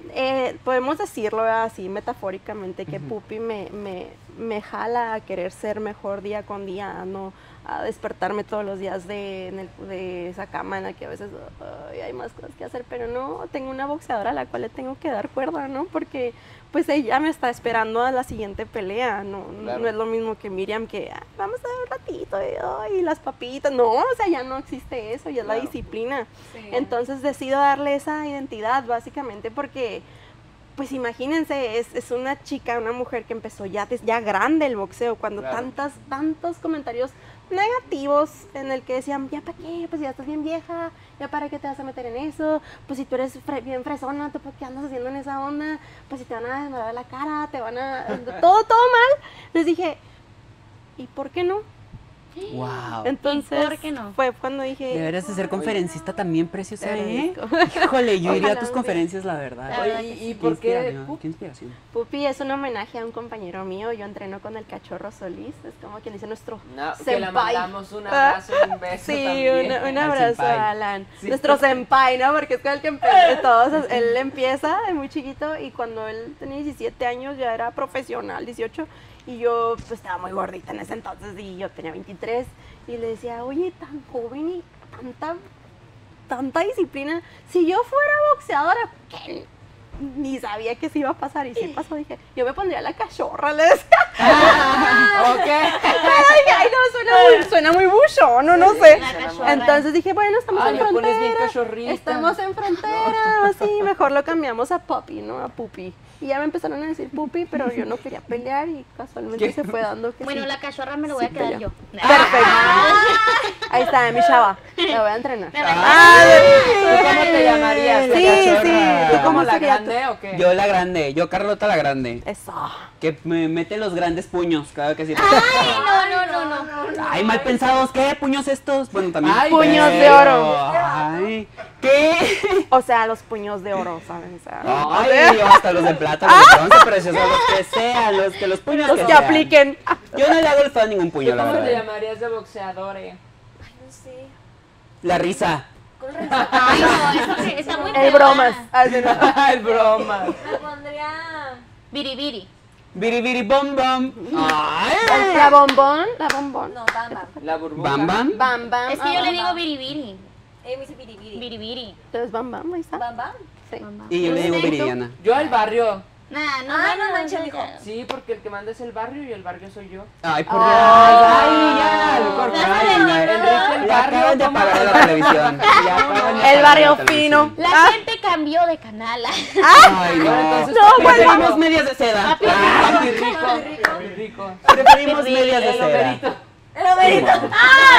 eh, podemos decirlo así metafóricamente, que uh-huh. Pupi me, me, me jala a querer ser mejor día con día, a no a despertarme todos los días de, en el, de esa cama en la que a veces uh, hay más cosas que hacer, pero no, tengo una boxeadora a la cual le tengo que dar cuerda, ¿no? Porque pues ella me está esperando a la siguiente pelea, no, claro. no es lo mismo que Miriam que ah, vamos a ver un ratito y, oh, y las papitas, no, o sea, ya no existe eso, ya es claro. la disciplina. Sí. Entonces decido darle esa identidad básicamente porque pues imagínense, es, es una chica, una mujer que empezó ya, ya grande el boxeo, cuando claro. tantas, tantos comentarios negativos en el que decían, ya para qué, pues ya estás bien vieja, ya para qué te vas a meter en eso, pues si tú eres fre bien fresona, ¿tú por qué andas haciendo en esa onda? Pues si te van a desmadrar la cara, te van a... todo, todo mal. Les dije, ¿y por qué no? Wow. Entonces, ¿por qué no? Fue cuando dije... Deberías de ser conferencista también, preciosa, ¿eh? Híjole, yo iría a tus conferencias, la verdad. La verdad ¿Y, y por qué? ¿Qué inspiración? Pupi es un homenaje a un compañero mío. Yo entreno con el Cachorro Solís. Es como quien dice nuestro no, senpai. Que le mandamos un abrazo y un beso Sí, también. Un, un abrazo a Alan. Sí. Nuestro senpai, ¿no? Porque es con el que empezó todos. Él empieza de muy chiquito y cuando él tenía diecisiete años ya era profesional, dieciocho. Y yo pues estaba muy gordita en ese entonces y yo tenía veintitrés. Y le decía, oye, tan joven y tanta, tanta disciplina. Si yo fuera boxeadora, ¿qué? Ni sabía que se iba a pasar. Y sí pasó, dije, yo me pondría la cachorra, le decía. Ah, ok. Ay, ay, no, suena muy, suena muy buchón, no, no sé. Entonces dije, bueno, estamos ah, en frontera. Estamos en frontera, así, mejor lo cambiamos a Puppy, ¿no? A Pupi. Y ya me empezaron a decir Pupi, pero yo no quería pelear y casualmente ¿Qué? se fue dando que Bueno, sí. la cachorra me lo voy sí, a quedar peleó. yo. Perfecto. Ahí está, mi chava. La voy a entrenar. Ah, ¿Tú cómo te llamarías? Sí, la sí. ¿Tú cómo la grande o qué? Yo la grande, yo Carlota la grande. Eso. Que me mete los grandes puños cada que se... Ay, no, no, no, no. Ay, mal pensados, ¿qué? ¿Puños estos? Bueno, también. Ay, puños pero... de oro. Ay, ¿qué? O sea, los puños de oro, ¿saben? O sea, ay, hasta los de plata, los de bronce, preciosos, los que sean, los que los puños los que, que sean. apliquen. Yo no le hago el fan a ningún puño, la verdad. ¿Cómo te llamarías de boxeador, eh? Ay, no sé. La risa. Con risa. Ay, no, eso está muy El bromas. El bromas. Me pondría... Biribiri. Biribiri bom bom. Ay. La bombón, la bombón. No, bam bam. La burbuja. Bam bam. Bam bam. Es que yo le digo biribiri. Eh, me dice biribiri. Biribiri. Entonces bam bam, ahí está. Bam bam. Sí. Y yo le digo Viridiana. Yo al barrio. Nah, no, Ah, no, no no, manches, no, mijo. no. Sí, porque el que manda es el barrio y el barrio soy yo. Ay, por Ay, Dios. ay, ya, no. corta, Ya ay, se me- Enrique, el ya barrio, acaban de ¿cómo? apagar la televisión. Ya acaban de apagar El barrio la televisión. fino. La Ah. gente cambió de canal. Ay, no. Entonces, No, pues, Preferimos medias de seda. Papi Ah, Papi rico. Papi rico. Preferimos Papi medias de El seda. oberito. El oberito.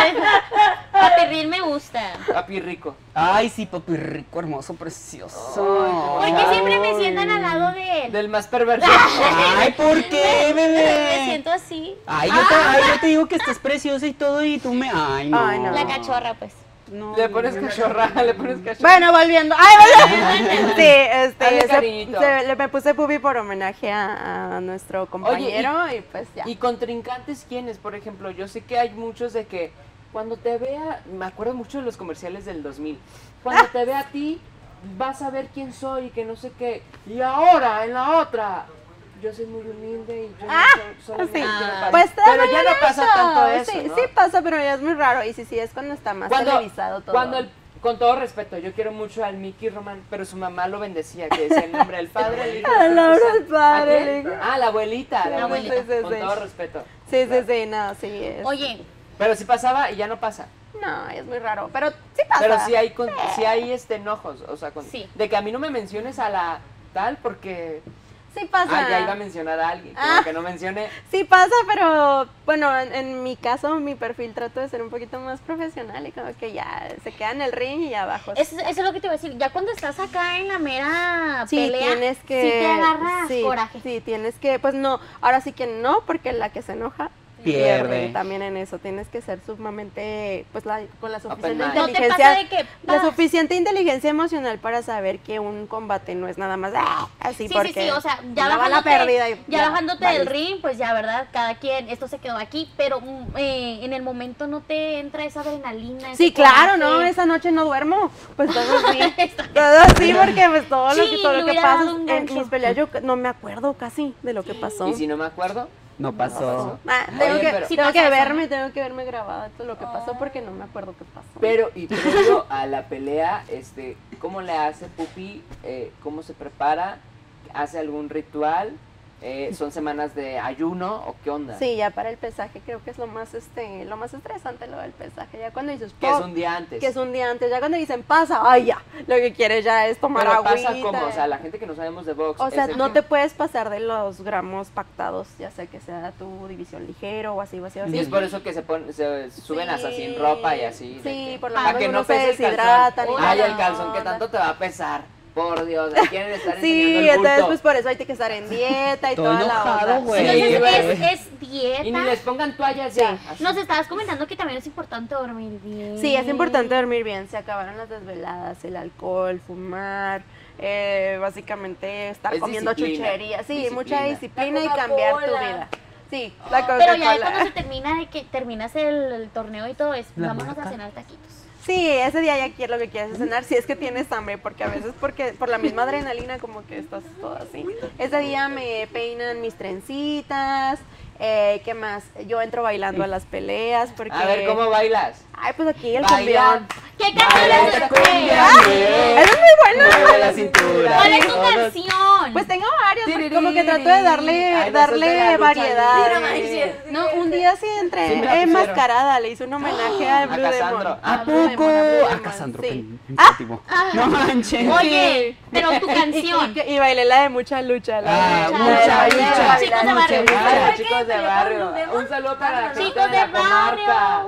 Papi Ril me gusta. Papi rico. Ay, sí, papi rico, hermoso, precioso. Porque siempre me sientan al lado de él. Del más perverso. Ay, ¿por qué, Me bebé? siento así. Ay, yo te, ay, yo te digo que estás preciosa y todo y tú me... Ay, no. Ay, no. La cachorra, pues. No, Le pones cachorra, le pones cachorra. Bueno, volviendo. Ay, volviendo. Sí, este, Dale se- cariñito. se- le me puse Pupi por homenaje a, a nuestro compañero y, pues ya. ¿Y contrincantes quiénes? Por ejemplo, yo sé que hay muchos de que cuando te vea, me acuerdo mucho de los comerciales del dos mil, cuando te vea a ti, vas a ver quién soy y que no sé qué. Y ahora, en la otra, yo soy muy humilde y yo Ah, no soy solamente sí. quiero paz. Pues Pero también ya no pasa eso. tanto eso, Sí, ¿no? sí pasa, pero ya es muy raro. Y sí, sí, es cuando está más Cuando, televisado todo. cuando el, con todo respeto, yo quiero mucho al Mickey Román, pero su mamá lo bendecía, que decía el nombre del padre, el hijo, Ah, el la Espíritu hora del Santo. padre, ¿A quién? el hijo. Ah, la abuelita, la La abuelita, abuelita. Sí, sí, con sí. todo respeto. Sí, sí, sí, no, sí es. Oye, Pero sí pasaba y ya no pasa. No, es muy raro, pero sí pasa. Pero sí hay, con, sí hay este, enojos, o sea, con- Sí. de que a mí no me menciones a la tal porque... Sí pasa. Ah, ya iba a mencionar a alguien, como Ah. que no mencione... Sí pasa, pero bueno, en, en mi caso, mi perfil trato de ser un poquito más profesional y como que ya se queda en el ring y ya abajo. eso, eso es lo que te iba a decir. Ya cuando estás acá en la mera Sí, pelea, tienes que... sí te agarras sí, coraje. Sí, tienes que, pues no, ahora sí que no, porque la que se enoja pierde. También en eso tienes que ser sumamente, pues la, con la suficiente mind. ¿No te inteligencia, pasa de que la vas? suficiente inteligencia emocional para saber que un combate no es nada más ¡ah! así Sí, porque sí, sí, o sea, ya una bala bajándote, perdida y ya ya, bajándote vale. del ring, pues ya, ¿verdad? Cada quien, esto se quedó aquí, pero mm, eh, en el momento no te entra esa adrenalina. Sí, ese claro, coraje. no, esa noche no duermo, pues todo así, todo así porque pues todo lo que, Sí, todo le lo que hubiera pasa dado un en gancho. mis peleas yo no me acuerdo casi de lo que pasó. Y si no me acuerdo, No pasó. Ah, tengo Oye, que, pero- Sí tengo pasa que eso, verme, ¿no? tengo que verme grabada todo lo que pasó porque no me acuerdo qué pasó. Pero, y previo a la pelea, este, ¿cómo le hace Pupi? Eh, ¿Cómo se prepara? ¿Hace algún ritual? Eh, ¿Son semanas de ayuno o qué onda? Sí, ya para el pesaje creo que es lo más este, lo más estresante lo del pesaje. Ya cuando dices Que es "Pop", un día antes. que es un día antes, ya cuando dicen pasa, ay ya, lo que quieres ya es tomar Pero agüita. pasa como, o sea, la gente que no sabemos de box. O sea, es el no que- te puedes pasar de los gramos pactados, ya sea que sea tu división ligero o así o así o así. Y es por eso que se, pon- se suben Sí. hasta sin ropa y así. de Sí, que- por lo para menos que uno no se pese el deshidrata calzón. ni Ay, nada. el calzón que tanto te va a pesar. Por Dios, quieren estar Sí, enseñando el entonces bulto. pues por eso hay que estar en dieta y Todo toda la enojado, onda. güey. Entonces, ¿es, es dieta? Y ni les pongan toallas ya. así. Nos estabas comentando que también es importante dormir bien. Sí, es importante dormir bien. Se acabaron las desveladas, el alcohol, fumar, eh, básicamente estar Es comiendo disciplina. chucherías. Sí, Disciplina. mucha disciplina y La cambiar tu Coca-Cola. vida. Sí, la Pero ya Coca-Cola. cuando se termina de que terminas el, el torneo y todo eso, La vámonos marca. a cenar taquitos. Sí, ese día ya quieres lo que quieres es cenar, si es que tienes hambre, porque a veces porque por la misma adrenalina como que estás todo así. Ese día me peinan mis trencitas, eh, ¿qué más? Yo entro bailando a las peleas porque... A ver, ¿cómo bailas? Ay, pues aquí el Baila. cumbión. ¿Qué canción Baila es esta esa? cumbia, ¡Ah! mueve. ¡Esa es muy buena! Mueve la cintura. ¿Cuál es tu Todos- canción? Pues tengo varias, porque como que trato de darle, Ay, darle nosotros la lucha variedad. libre. No, un día sí Sí, me entré la pusieron. enmascarada, le hice un homenaje a A Blue Casandro. Demon. ¿A A Blue Demon, poco? a Blue A Demon, Casandro, sí. pensativo. No manches. Oye, pero tu canción. Y, y, y bailé la de mucha lucha. La Ah, de mucha de lucha. bailar, Chicos de barrio. mucha lucha. Ay, chicos de barrio. Un saludo para la gente Chicos de la de barrio. comarca.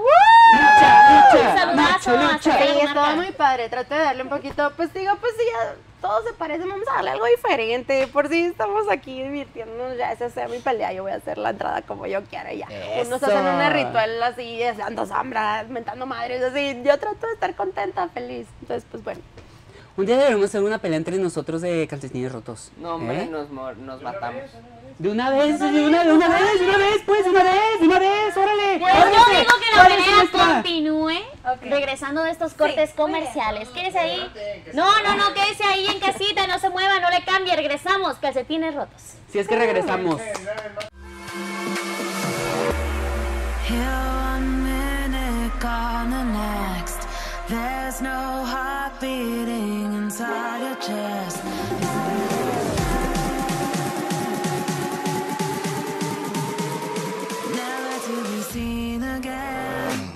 Un saludazo a Sí, Sofía de estaba Marca. muy padre, traté de darle un poquito, pues digo, pues sí, ya todos se parecen, vamos a darle algo diferente, por si estamos aquí divirtiéndonos, ya esa sea mi pelea, yo voy a hacer la entrada como yo quiera, y ya. Unos hacen un ritual así, dando sombras, mentando madres, así, yo trato de estar contenta, feliz, entonces pues bueno. Un día debemos hacer una pelea entre nosotros de calcetines rotos. No, hombre, ¿Eh? nos, mor- nos matamos. De una vez, de una, de una vez, de una vez, pues, de una vez, de una vez, órale. Pues yo órale. digo que la ¿Cuál es pelea nuestra? continúe regresando de estos cortes comerciales. Quédese ahí. No, no, no, quédese ahí en casita, no se mueva, no le cambie. Regresamos, calcetines rotos. Si es que regresamos. Here one minute, gone the next. There's no heart beating inside your chest. Never to be seen again.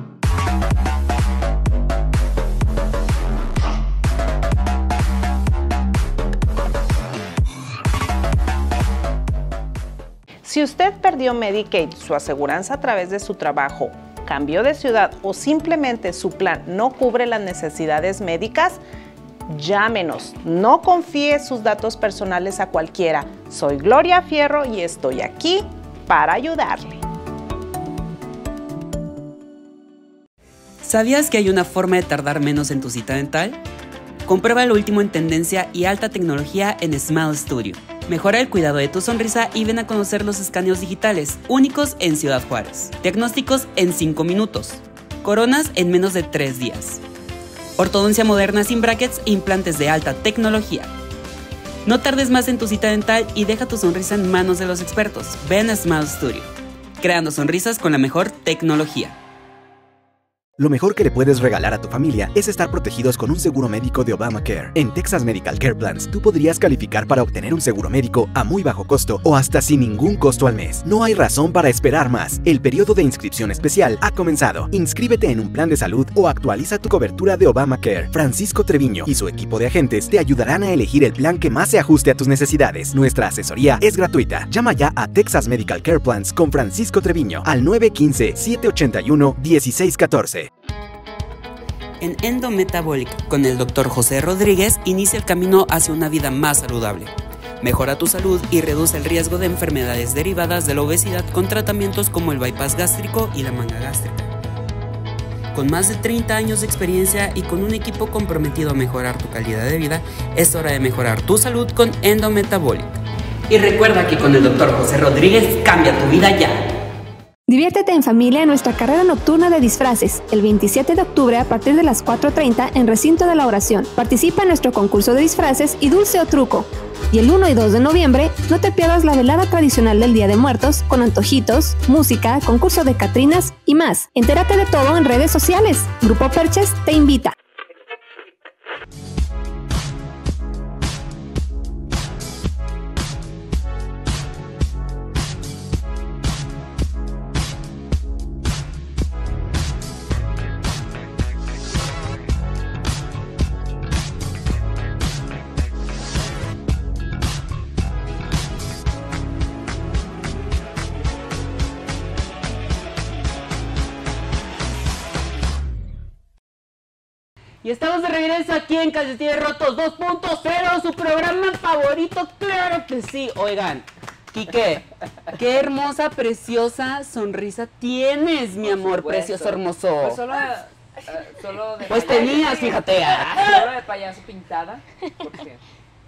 Si usted perdió Medicaid, su aseguranza a través de su trabajo, cambió de ciudad o simplemente su plan no cubre las necesidades médicas, llámenos. No confíe sus datos personales a cualquiera. Soy Gloria Fierro y estoy aquí para ayudarle. ¿Sabías que hay una forma de tardar menos en tu cita dental? Comprueba lo último en tendencia y alta tecnología en Smile Studio. Mejora el cuidado de tu sonrisa y ven a conocer los escaneos digitales, únicos en Ciudad Juárez. Diagnósticos en cinco minutos. Coronas en menos de tres días. Ortodoncia moderna sin brackets e implantes de alta tecnología. No tardes más en tu cita dental y deja tu sonrisa en manos de los expertos. Ven a Smile Studio, creando sonrisas con la mejor tecnología. Lo mejor que le puedes regalar a tu familia es estar protegidos con un seguro médico de Obamacare. En Texas Medical Care Plans, tú podrías calificar para obtener un seguro médico a muy bajo costo o hasta sin ningún costo al mes. No hay razón para esperar más. El periodo de inscripción especial ha comenzado. Inscríbete en un plan de salud o actualiza tu cobertura de Obamacare. Francisco Treviño y su equipo de agentes te ayudarán a elegir el plan que más se ajuste a tus necesidades. Nuestra asesoría es gratuita. Llama ya a Texas Medical Care Plans con Francisco Treviño al nueve uno cinco, siete ocho uno, uno seis uno cuatro. En Endometabolic, con el doctor José Rodríguez, inicia el camino hacia una vida más saludable. Mejora tu salud y reduce el riesgo de enfermedades derivadas de la obesidad con tratamientos como el bypass gástrico y la manga gástrica. Con más de treinta años de experiencia y con un equipo comprometido a mejorar tu calidad de vida, es hora de mejorar tu salud con Endometabolic. Y recuerda que con el doctor José Rodríguez cambia tu vida ya. Diviértete en familia en nuestra carrera nocturna de disfraces, el veintisiete de octubre a partir de las cuatro treinta en Recinto de la Oración. Participa en nuestro concurso de disfraces y dulce o truco. Y el uno y dos de noviembre, no te pierdas la velada tradicional del Día de Muertos, con antojitos, música, concurso de catrinas y más. Entérate de todo en redes sociales. Grupo Perches te invita. Y estamos de regreso aquí en Calcetines Rotos dos punto cero, su programa favorito, claro que sí. Oigan, Quique, qué hermosa, preciosa sonrisa tienes, mi amor, supuesto. precioso, hermoso. Pues solo, uh, solo de Pues payaso. tenías, fíjate. Solo de payaso pintada, porque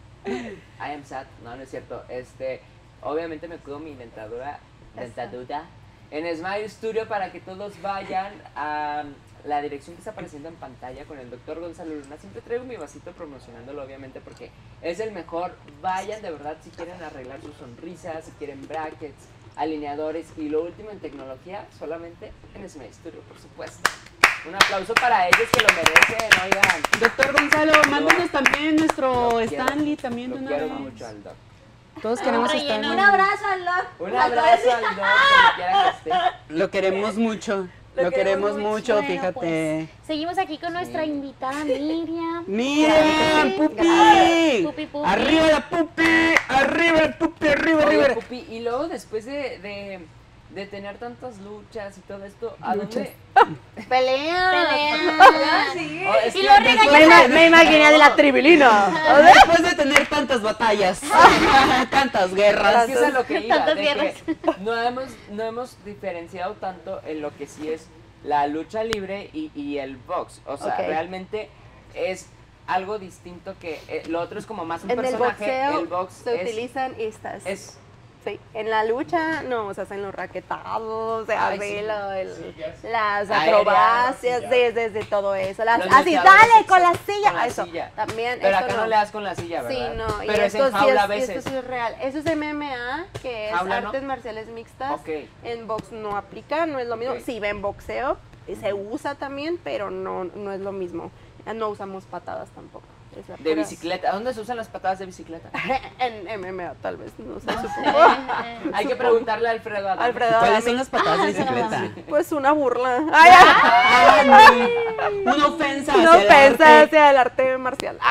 I am sad, no, no es cierto. Este, obviamente me cuido mi dentadura, dentadura en Smile Studio para que todos vayan a la dirección que está apareciendo en pantalla con el doctor Gonzalo Luna. Siempre traigo mi vasito promocionándolo, obviamente, porque es el mejor. Vayan de verdad si quieren arreglar su sonrisa, si quieren brackets, alineadores y lo último en tecnología, solamente en Smile Studio, por supuesto. Un aplauso para ellos que lo merecen, oigan. Doctor Gonzalo, mándanos también nuestro Stanley también de Lo una quiero vez. mucho al doc. Todos queremos Stanley. Un abrazo al doc. Un abrazo al doc, donde quiera que esté. Lo queremos mucho. Lo, Lo queremos queremos mucho, mucho. fíjate. Pues, seguimos aquí con nuestra invitada Miriam. ¡Miriam, Pupi! Pupi, Pupi. ¡Arriba la Pupi! ¡Arriba la Pupi! ¡Arriba, Oye, arriba! Pupi, y luego después de, de, de tener tantas luchas y todo esto, ¿a dónde? Pelea. Pelea. Sí. Oh, es Y que lo después regañan. de- Me imaginé de la tribilina. Después de tener tantas batallas, tantas guerras. Es que es a lo que iba, Tantas de guerras. que no hemos, no hemos diferenciado tanto en lo que sí es la lucha libre y, y el box. O sea, Ok. realmente es algo distinto que eh, lo otro es como más un En el personaje. boxeo el box se es, utilizan estas. es Sí, en la lucha no, se hacen los raquetados, se Ay, hace sí. lo- el- las Aéreas, acrobacias, sí, ya. desde desde todo eso. Las, Los así, luchadores, dale con la exacto, silla. con la eso, silla. también. Pero eso acá no. le das con la silla, Sí, ¿verdad? no, y Pero es esto en sí jaula a es, y veces. esto sí es real. Eso es M M A, que es Jaula, ¿no? artes marciales mixtas. Ok. En box no aplica, no es lo mismo. Ok. Sí, ven boxeo, y se usa también, pero no, no es lo mismo. No usamos patadas tampoco. Es la De pura- bicicleta. ¿Dónde se usan las patadas de bicicleta? En M M A tal vez, no sé. No supongo. sé. Hay que preguntarle a Alfredo Adame. Alfredo ¿Cuáles Adame. son las patadas de bicicleta? Pues una burla. Ay, ay. Ay, una ofensa Una hacia el ofensa arte. hacia el arte marcial.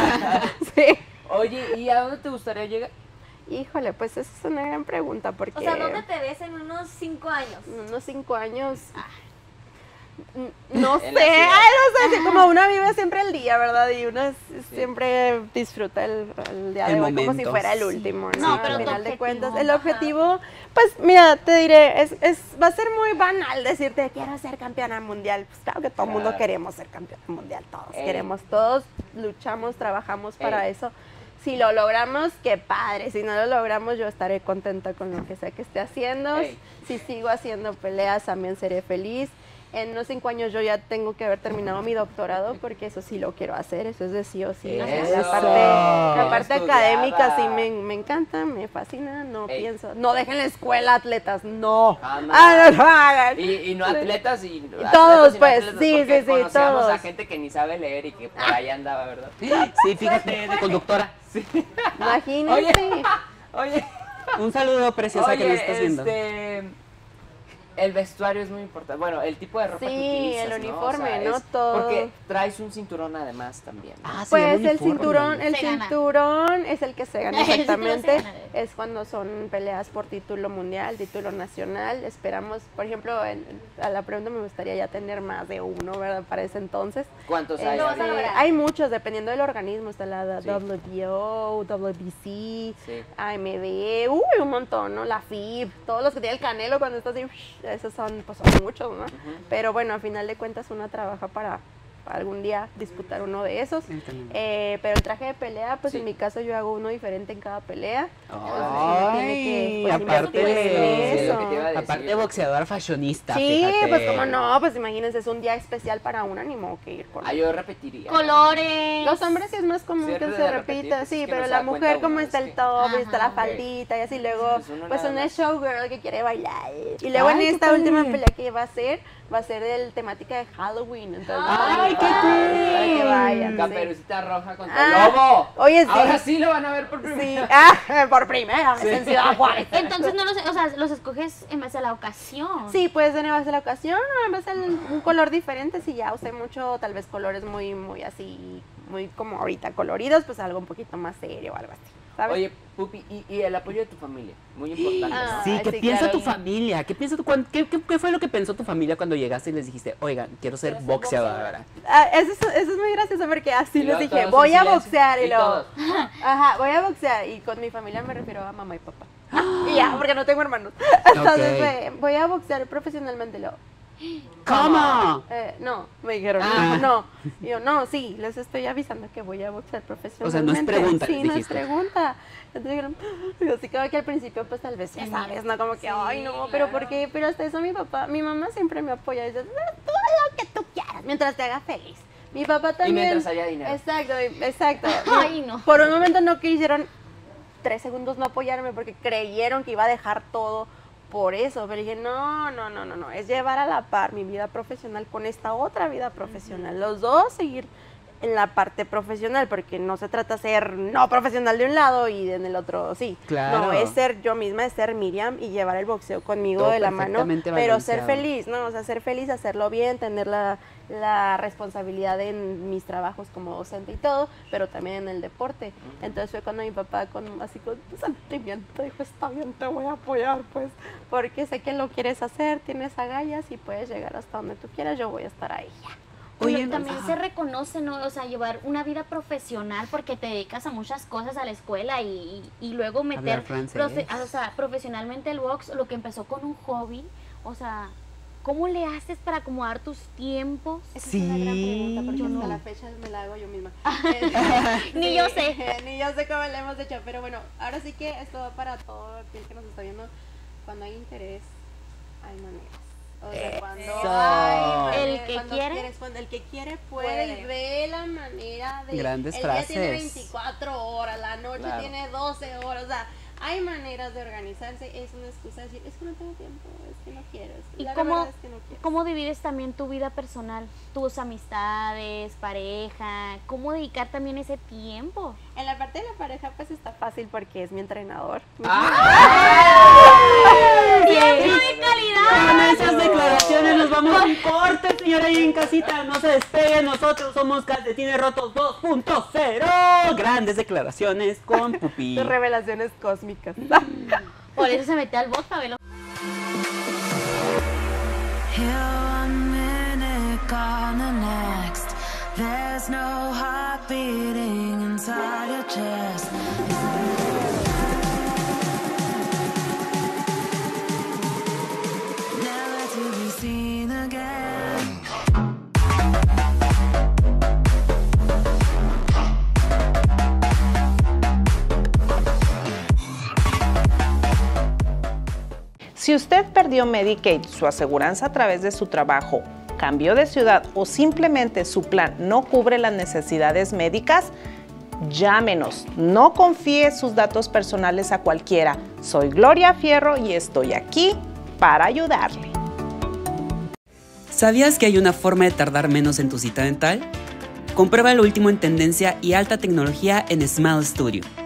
Sí. Oye, ¿y a dónde te gustaría llegar? Híjole, pues esa es una gran pregunta porque O sea, ¿dónde te ves en unos cinco años? en unos cinco años, n- no sé, En la ay, ciudad. no sé, así como una vive siempre el día, ¿verdad? Y una s- siempre disfruta el, el día de El hoy como si momento. fuera el Sí. último, No, ¿no? pero Al tu final de objetivo, cuentas, el ajá. objetivo, pues mira, te diré, es, es, va a ser muy banal decirte, quiero ser campeona mundial. Pues claro que todo el mundo Claro. queremos ser campeona mundial, todos Ey. queremos, todos luchamos, trabajamos para Ey. eso. Si lo logramos, qué padre. Si no lo logramos, yo estaré contenta con lo que sea que esté haciendo. Ey. Si sigo haciendo peleas, también seré feliz. En unos cinco años yo ya tengo que haber terminado mi doctorado porque eso sí lo quiero hacer, eso es de sí o sí. La Eso. parte, la Bien parte estudiada. académica sí me, me encanta, me fascina, no Ey. pienso. No dejen la escuela, atletas, no. Jamás. Ah, no lo hagan. Y, y no atletas y, atletas todos, y no pues, atletas, sí, porque sí, sí, conocíamos todos. a gente que ni sabe leer y que por ahí andaba, ¿verdad? Sí, fíjate, de conductora. Imagínense. Oye, Un saludo, preciosa, oye, que nos estás viendo. este, El vestuario es muy importante. Bueno, el tipo de ropa Sí, que utilizas, el ¿no? uniforme, O sea, ¿no? es- Todo. Porque traes un cinturón además también. Ah, se Pues llama el uniforme. cinturón, el Se gana. cinturón es el que se gana El cinturón se exactamente. gana. Es cuando son peleas por título mundial, título nacional. Esperamos, por ejemplo, en- a la pregunta me gustaría ya tener más de uno, ¿verdad? Para ese entonces. ¿Cuántos Eh, hay? eh, ahorita? hay muchos, dependiendo del organismo. Está la Sí. W B O, W B C, Sí. A M D, uy, un montón, ¿no? La F I B, todos los que tiene el Canelo cuando está así, esos son, pues son muchos, ¿no? Pero bueno, a final de cuentas uno trabaja para, para algún día disputar uno de esos. Eh, pero el traje de pelea, pues Sí. en mi caso yo hago uno diferente en cada pelea. Ay, pues, aparte invertir en de eso. lo que te iba a decir. Aparte boxeador fashionista, Sí, fíjate. pues como no, pues imagínense, es un día especial para un ánimo que ir con Ah, yo repetiría. Colores. Los hombres sí es más común Sí, que es se de repetir, repita, pues, sí, es que pero no se la da mujer cuenta como uno, está es el que- top, y está la Ok. faldita y así, luego Pues uno pues nada una más. showgirl que quiere bailar. Y luego Ay, en qué esta padre. última pelea que va a ser, va a ser de temática de Halloween, entonces Ay, qué para cool. que vayan. sí. Caperucita roja contra Ah, el lobo. oye, sí. Ahora sí lo van a ver por primera Sí, vez. ah, por primera vez en Ciudad Juárez. Entonces no los, o sea, los escoges en base a la ocasión. Sí, puede ser en base a la ocasión o en base a un color diferente. Si ya usé mucho, tal vez colores muy, muy así, muy como ahorita coloridos, pues algo un poquito más serio o algo así, ¿sabes? Oye, Pupi, y, y el apoyo de tu familia, muy importante. ¿no? Ah, Sí, ¿qué sí, piensa claro. tu familia? ¿Qué, piensa tu, cuan- qué, qué- qué fue lo que pensó tu familia cuando llegaste y les dijiste, oigan, quiero ser boxeadora? Ah, eso, es, eso es muy gracioso porque así Y les luego dije, todos voy en a silencio, boxear y y luego, todos. ajá, voy a boxear y con mi familia me refiero a mamá y papá. Y ya, porque no tengo hermanos. Entonces, Ok. fue, voy a boxear profesionalmente y luego, ¿Cómo? eh, no, me dijeron, Ah. no, y yo, no, sí, les estoy avisando que voy a boxear profesionalmente. O sea, no es pregunta, Sí, les no es dijiste. pregunta. Entonces dijeron, yo sí creo que al principio, pues tal vez ya sabes, ¿no? Como que, ay, no, pero ¿por qué? Pero hasta eso mi papá, mi mamá siempre me apoya, dice, todo lo que tú quieras, mientras te haga feliz. Mi papá también. mientras haya dinero. Exacto, exacto. Ay, no. Por un momento no quisieron tres segundos no apoyarme porque creyeron que iba a dejar todo por eso, pero dije, no, no, no, no, no, es llevar a la par mi vida profesional con esta otra vida profesional, los dos seguir en la parte profesional, porque no se trata de ser no profesional de un lado y en el otro sí, Claro. no, es ser yo misma, es ser Miriam y llevar el boxeo conmigo Todo de la mano, perfectamente pero ser balanceado. feliz, ¿no? O sea, ser feliz, hacerlo bien, tener la, la responsabilidad en mis trabajos como docente y todo, pero también en el deporte. Entonces fue cuando mi papá con así con sentimiento dijo, está bien, te voy a apoyar, pues, porque sé que lo quieres hacer, tienes agallas y puedes llegar hasta donde tú quieras, yo voy a estar ahí. Oye, Oye, también ajá. se reconoce, ¿no? O sea, llevar una vida profesional porque te dedicas a muchas cosas a la escuela y, y luego meter Hablar francés. profe- o sea, profesionalmente el box, lo que empezó con un hobby, o sea, ¿cómo le haces para acomodar tus tiempos? Esa Sí. es una gran pregunta, porque Yo hasta no. la fecha me la hago yo misma. Ni Sí, yo sé. Ni yo sé cómo le hemos hecho, pero bueno, ahora sí que esto va para todo aquel que nos está viendo. Cuando hay interés, hay maneras. O sea, cuando Eso. hay maneras, El que cuando quiere, quieres, cuando el que quiere puede, puede. y ve la manera de... Grandes el día tiene frases. veinticuatro horas, la noche Claro. tiene doce horas, o sea, hay maneras de organizarse, es una excusa decir, es que no tengo tiempo, es que no quiero, es que ¿Y la cómo, verdad es que no quiero. cómo divides también tu vida personal, tus amistades, pareja? ¿Cómo dedicar también ese tiempo? En la parte de la pareja pues está fácil porque es mi entrenador. ¡Tiempo de calidad! Con esas declaraciones nos vamos a un corte, señora ahí en casita. No se despegue, nosotros somos Calcetines Rotos dos punto cero. Grandes declaraciones con Pupi. De revelaciones cósmicas. Por eso se mete al box para verlo. Here one minute, gone the next. There's no heart beating inside your chest. Never to be seen again. Si usted perdió Medicaid, su aseguranza a través de su trabajo, cambió de ciudad o simplemente su plan no cubre las necesidades médicas, llámenos. No confíe sus datos personales a cualquiera. Soy Gloria Fierro y estoy aquí para ayudarle. ¿Sabías que hay una forma de tardar menos en tu cita dental? Comprueba lo último en tendencia y alta tecnología en Smile Studio.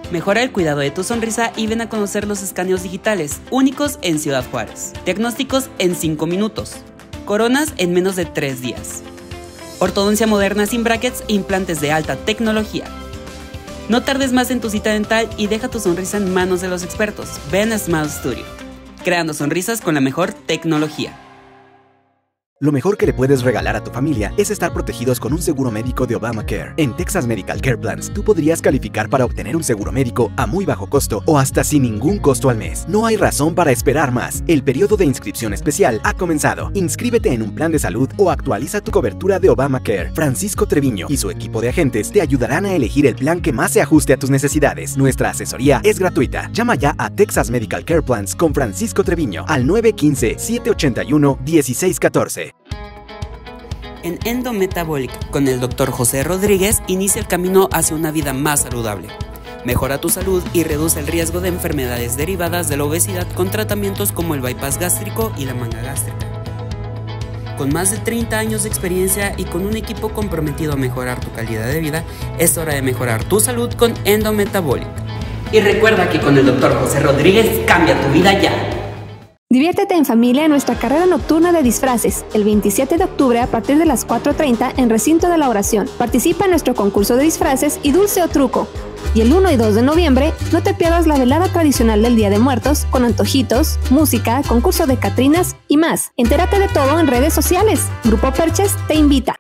Mejora el cuidado de tu sonrisa y ven a conocer los escaneos digitales, únicos en Ciudad Juárez. Diagnósticos en cinco minutos. Coronas en menos de tres días. Ortodoncia moderna sin brackets e implantes de alta tecnología. No tardes más en tu cita dental y deja tu sonrisa en manos de los expertos. Ven a Smile Studio, creando sonrisas con la mejor tecnología. Lo mejor que le puedes regalar a tu familia es estar protegidos con un seguro médico de Obamacare. En Texas Medical Care Plans, tú podrías calificar para obtener un seguro médico a muy bajo costo o hasta sin ningún costo al mes. No hay razón para esperar más. El periodo de inscripción especial ha comenzado. Inscríbete en un plan de salud o actualiza tu cobertura de Obamacare. Francisco Treviño y su equipo de agentes te ayudarán a elegir el plan que más se ajuste a tus necesidades. Nuestra asesoría es gratuita. Llama ya a Texas Medical Care Plans con Francisco Treviño al nueve uno cinco, siete ocho uno, uno seis uno cuatro. En Endometabolic, con el doctor José Rodríguez, inicia el camino hacia una vida más saludable. Mejora tu salud y reduce el riesgo de enfermedades derivadas de la obesidad con tratamientos como el bypass gástrico y la manga gástrica. Con más de treinta años de experiencia y con un equipo comprometido a mejorar tu calidad de vida, es hora de mejorar tu salud con Endometabolic. Y recuerda que con el doctor José Rodríguez cambia tu vida ya. Diviértete en familia en nuestra carrera nocturna de disfraces, el veintisiete de octubre a partir de las cuatro treinta en Recinto de la Oración. Participa en nuestro concurso de disfraces y dulce o truco. Y el uno y dos de noviembre, no te pierdas la velada tradicional del Día de Muertos, con antojitos, música, concurso de catrinas y más. Entérate de todo en redes sociales. Grupo Perches te invita.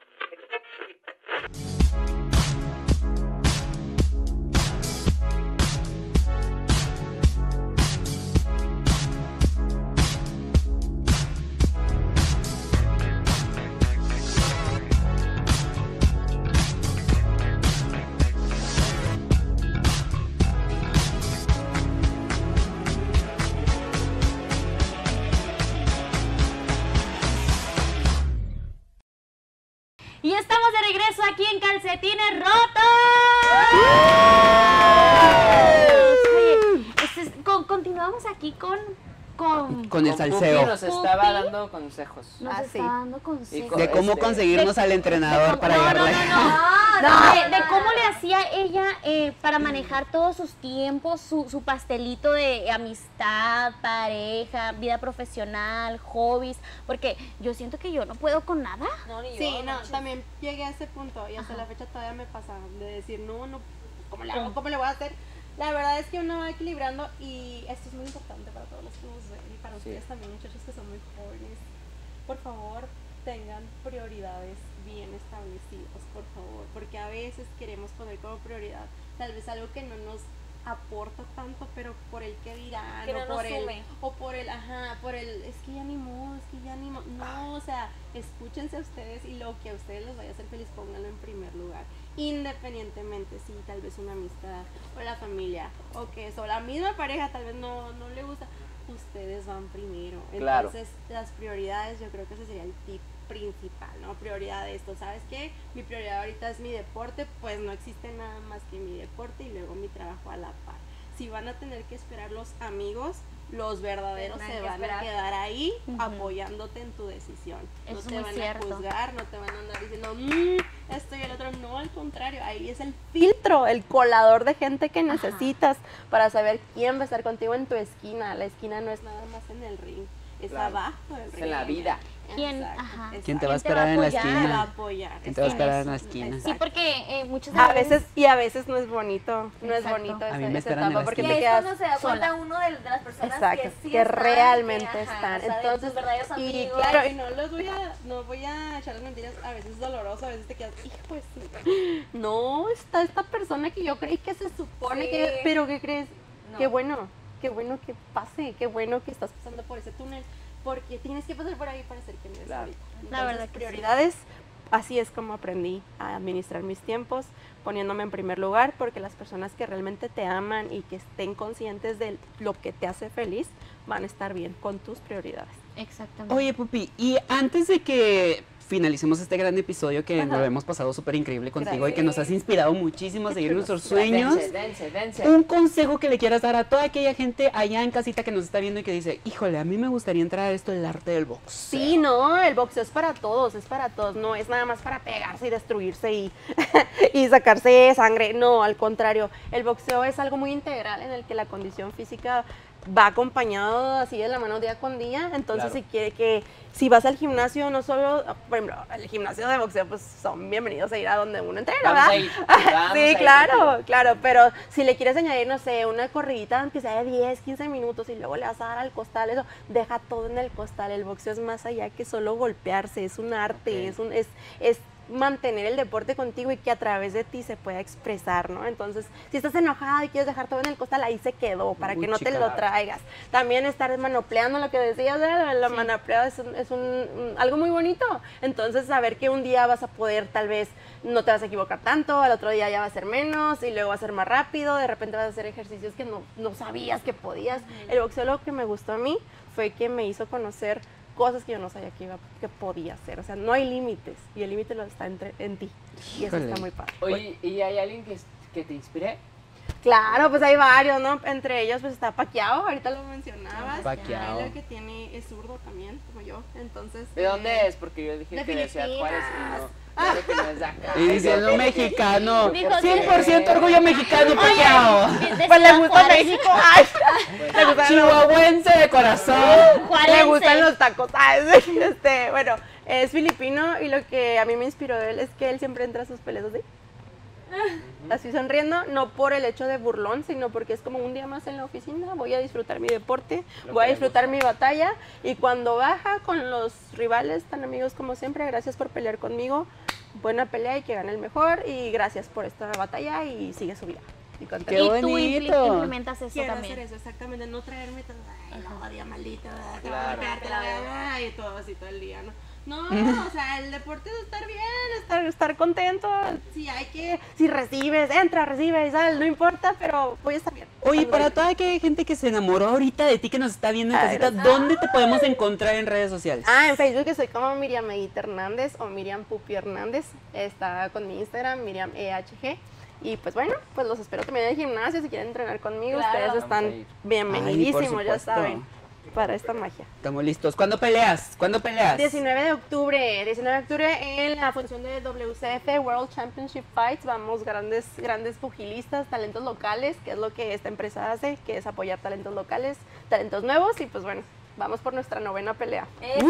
Y estamos de regreso aquí en Calcetines Rotos. Oye, este es- con- continuamos aquí con... Con, Con el Con salseo. Pupi nos estaba dando consejos. Nos Ah, está sí. dando consejos. De cómo Este, conseguirnos al entrenador para no, llegarle. no, no, no. No, de, de cómo le hacía ella eh, para manejar todos sus tiempos, su, su pastelito de amistad, pareja, vida profesional, hobbies, porque yo siento que yo no puedo con nada. No, ni yo, Sí, no, manches. también llegué a ese punto y hasta Ajá. la fecha todavía me pasa de decir, no, no, ¿cómo le hago? ¿Cómo le voy a hacer? La verdad es que uno va equilibrando y esto es muy importante para todos los que nos ven y para ustedes también, muchachos que son muy jóvenes. Por favor, tengan prioridades bien establecidas, por favor, porque a veces queremos poner como prioridad tal vez algo que no nos aporta tanto, pero por el que dirán, Que no o nos por el, sume. o por el, ajá, por el, es que ya ni modo, es que ya ni modo, no, o sea, escúchense a ustedes y lo que a ustedes les vaya a hacer feliz, pónganlo en primer lugar, independientemente si tal vez una amistad, o la familia, o que eso, la misma pareja tal vez no, no le gusta, ustedes van primero, Claro. entonces las prioridades, yo creo que ese sería el tip principal, ¿no? Prioridad de esto, ¿sabes qué? Mi prioridad ahorita es mi deporte, pues no existe nada más que mi deporte y luego mi trabajo a la par. Si van a tener que esperar los amigos, los verdaderos Tendrán se que van esperar. a quedar ahí Ujú. apoyándote en tu decisión. Eso no es te muy van cierto. a juzgar, no te van a andar diciendo, mmm, esto y el otro, no, al contrario, ahí es el filtro, el colador de gente que necesitas para saber quién va a estar contigo en tu esquina. La esquina no es nada más en el ring, es Claro. abajo del Es ring. en la vida. ¿Quién? Exacto, Ajá. exacto. ¿Quién te va a ¿Quién te va a esperar en la apoyar? Te va a esquina? apoyar. ¿Quién te va a esperar en la Eso, esquina? Sí, porque eh, muchas A veces, y a veces no es bonito, no es Exacto. bonito A esa, mí me esa esperan en etapa la porque Y te ahí es quedas cuando se da cuenta sola. uno de, de las personas exacto, que sí que están, realmente que, ajá, están. o sea, de Entonces, tus verdaderos y amigos. claro, y no los voy a, no voy a echar las mentiras, a veces es doloroso, a veces te quedas, hijo de sí, no, está esta persona que yo creí que se supone Sí. que, pero ¿qué crees? No. Qué bueno, qué bueno que pase, qué bueno que estás pasando por ese túnel, porque tienes que pasar por ahí para ser quien eres Claro. ahorita. La Entonces, verdad que sí. prioridades, así es como aprendí a administrar mis tiempos, poniéndome en primer lugar, porque las personas que realmente te aman y que estén conscientes de lo que te hace feliz, van a estar bien con tus prioridades. Exactamente. Oye, Pupi, y antes de que finalicemos este gran episodio que nos lo hemos pasado súper increíble contigo Gracias. y que nos has inspirado muchísimo a seguir nuestros sueños. Dense, dense, dense. Un consejo que le quieras dar a toda aquella gente allá en casita que nos está viendo y que dice, híjole, a mí me gustaría entrar a esto del arte del box. Sí, no, el boxeo es para todos, es para todos, no es nada más para pegarse y destruirse y, y sacarse sangre, no, al contrario, el boxeo es algo muy integral en el que la condición física va acompañado así de la mano día con día, entonces Claro. si quiere que, si vas al gimnasio, no solo, por ejemplo, el gimnasio de boxeo, pues son bienvenidos a ir a donde uno entrena, Vamos ¿verdad? a ir, vamos a Sí, ir claro, contigo. claro, pero si le quieres añadir, no sé, una corridita aunque sea de diez, quince minutos y luego le vas a dar al costal, eso, deja todo en el costal, el boxeo es más allá que solo golpearse, es un arte, Ok. es un, es, es mantener el deporte contigo y que a través de ti se pueda expresar, ¿no? Entonces, si estás enojada y quieres dejar todo en el costal, ahí se quedó, para Uy, que no te chica. lo traigas. También estar manopleando lo que decías, ¿verdad? la manopleo es, un- es un, un- algo muy bonito. Entonces, saber que un día vas a poder, tal vez, no te vas a equivocar tanto, al otro día ya va a ser menos y luego va a ser más rápido, de repente vas a hacer ejercicios que no, no sabías que podías. El boxeo lo que me gustó a mí fue que me hizo conocer cosas que yo no sabía que, iba, que podía hacer. O sea, no hay límites y el límite lo está entre, en ti. Y eso Híjole. está muy padre. Oye, ¿y hay alguien que, que te inspire? Claro, pues hay varios, ¿no? Entre ellos pues está Pacquiao, ahorita lo mencionabas. Pacquiao. Él, el que tiene, es zurdo también, como yo. Entonces. ¿De eh, dónde es? Porque yo dije de que de Ciudad Juárez y no. Claro que no es de acá. Y diciendo mexicano, Dijo, cien por ciento sí. orgullo mexicano, Pacquiao. Pues le gusta México. Ay, le gustan los- Chihuahuense de corazón. Le gustan los tacos. Ay, este, bueno, es filipino y lo que a mí me inspiró de él es que él siempre entra a sus peleas así. Así sonriendo, no por el hecho de burlón, sino porque es como un día más en la oficina, voy a disfrutar mi deporte, Lo voy a que le disfrutar mi batalla y cuando baja con los rivales tan amigos como siempre, gracias por pelear conmigo, buena pelea y que gane el mejor y gracias por esta batalla y sigue su vida. Y, contento. Qué Y tú bonito. impli- implementas eso Quiero también. hacer eso, exactamente, no traerme todo, ay, no, odia maldito, te voy a Claro. golpear, te la voy a dar", y todo así todo el día, ¿no? No, o sea, el deporte es estar bien, estar, estar contento, si hay que, si recibes, entra, recibe y sal, no importa, pero voy a estar bien. Oye, Estando para bien. toda aquella gente que se enamoró ahorita de ti, que nos está viendo en Ay, casita, gracias. ¿dónde te podemos encontrar en redes sociales? Ah, en Facebook estoy como Miriam Medita Hernández o Miriam Pupi Hernández, está con mi Instagram, Miriam E H G. Y pues bueno, pues los espero también en el gimnasio, si quieren entrenar conmigo, Claro. ustedes Vamos a están ir. bienvenidísimos, Ay, por ya supuesto. saben, para esta magia. Estamos listos. ¿Cuándo peleas? ¿Cuándo peleas? diecinueve de octubre, diecinueve de octubre en la función de W C F World Championship Fights, vamos grandes, grandes pugilistas, talentos locales, que es lo que esta empresa hace, que es apoyar talentos locales, talentos nuevos y pues bueno, vamos por nuestra novena pelea. Eso.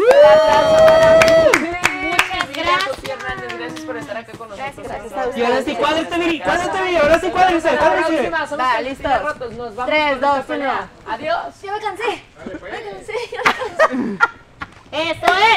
Muchas gracias. Sofía Hernández, gracias por estar acá con nosotros. Gracias a Y ahora sí, ¿cuándo te vi? ¿Cuándo te vi? Ahora sí, ¿cuándo Hasta te la vi? próxima, somos Va, Calcetines listos. Rotos, nos vamos Tres, con esta dos, pelea. uno. Adiós. Ya me cansé. Ya me cansé. Ya me cansé. ¡Eso es!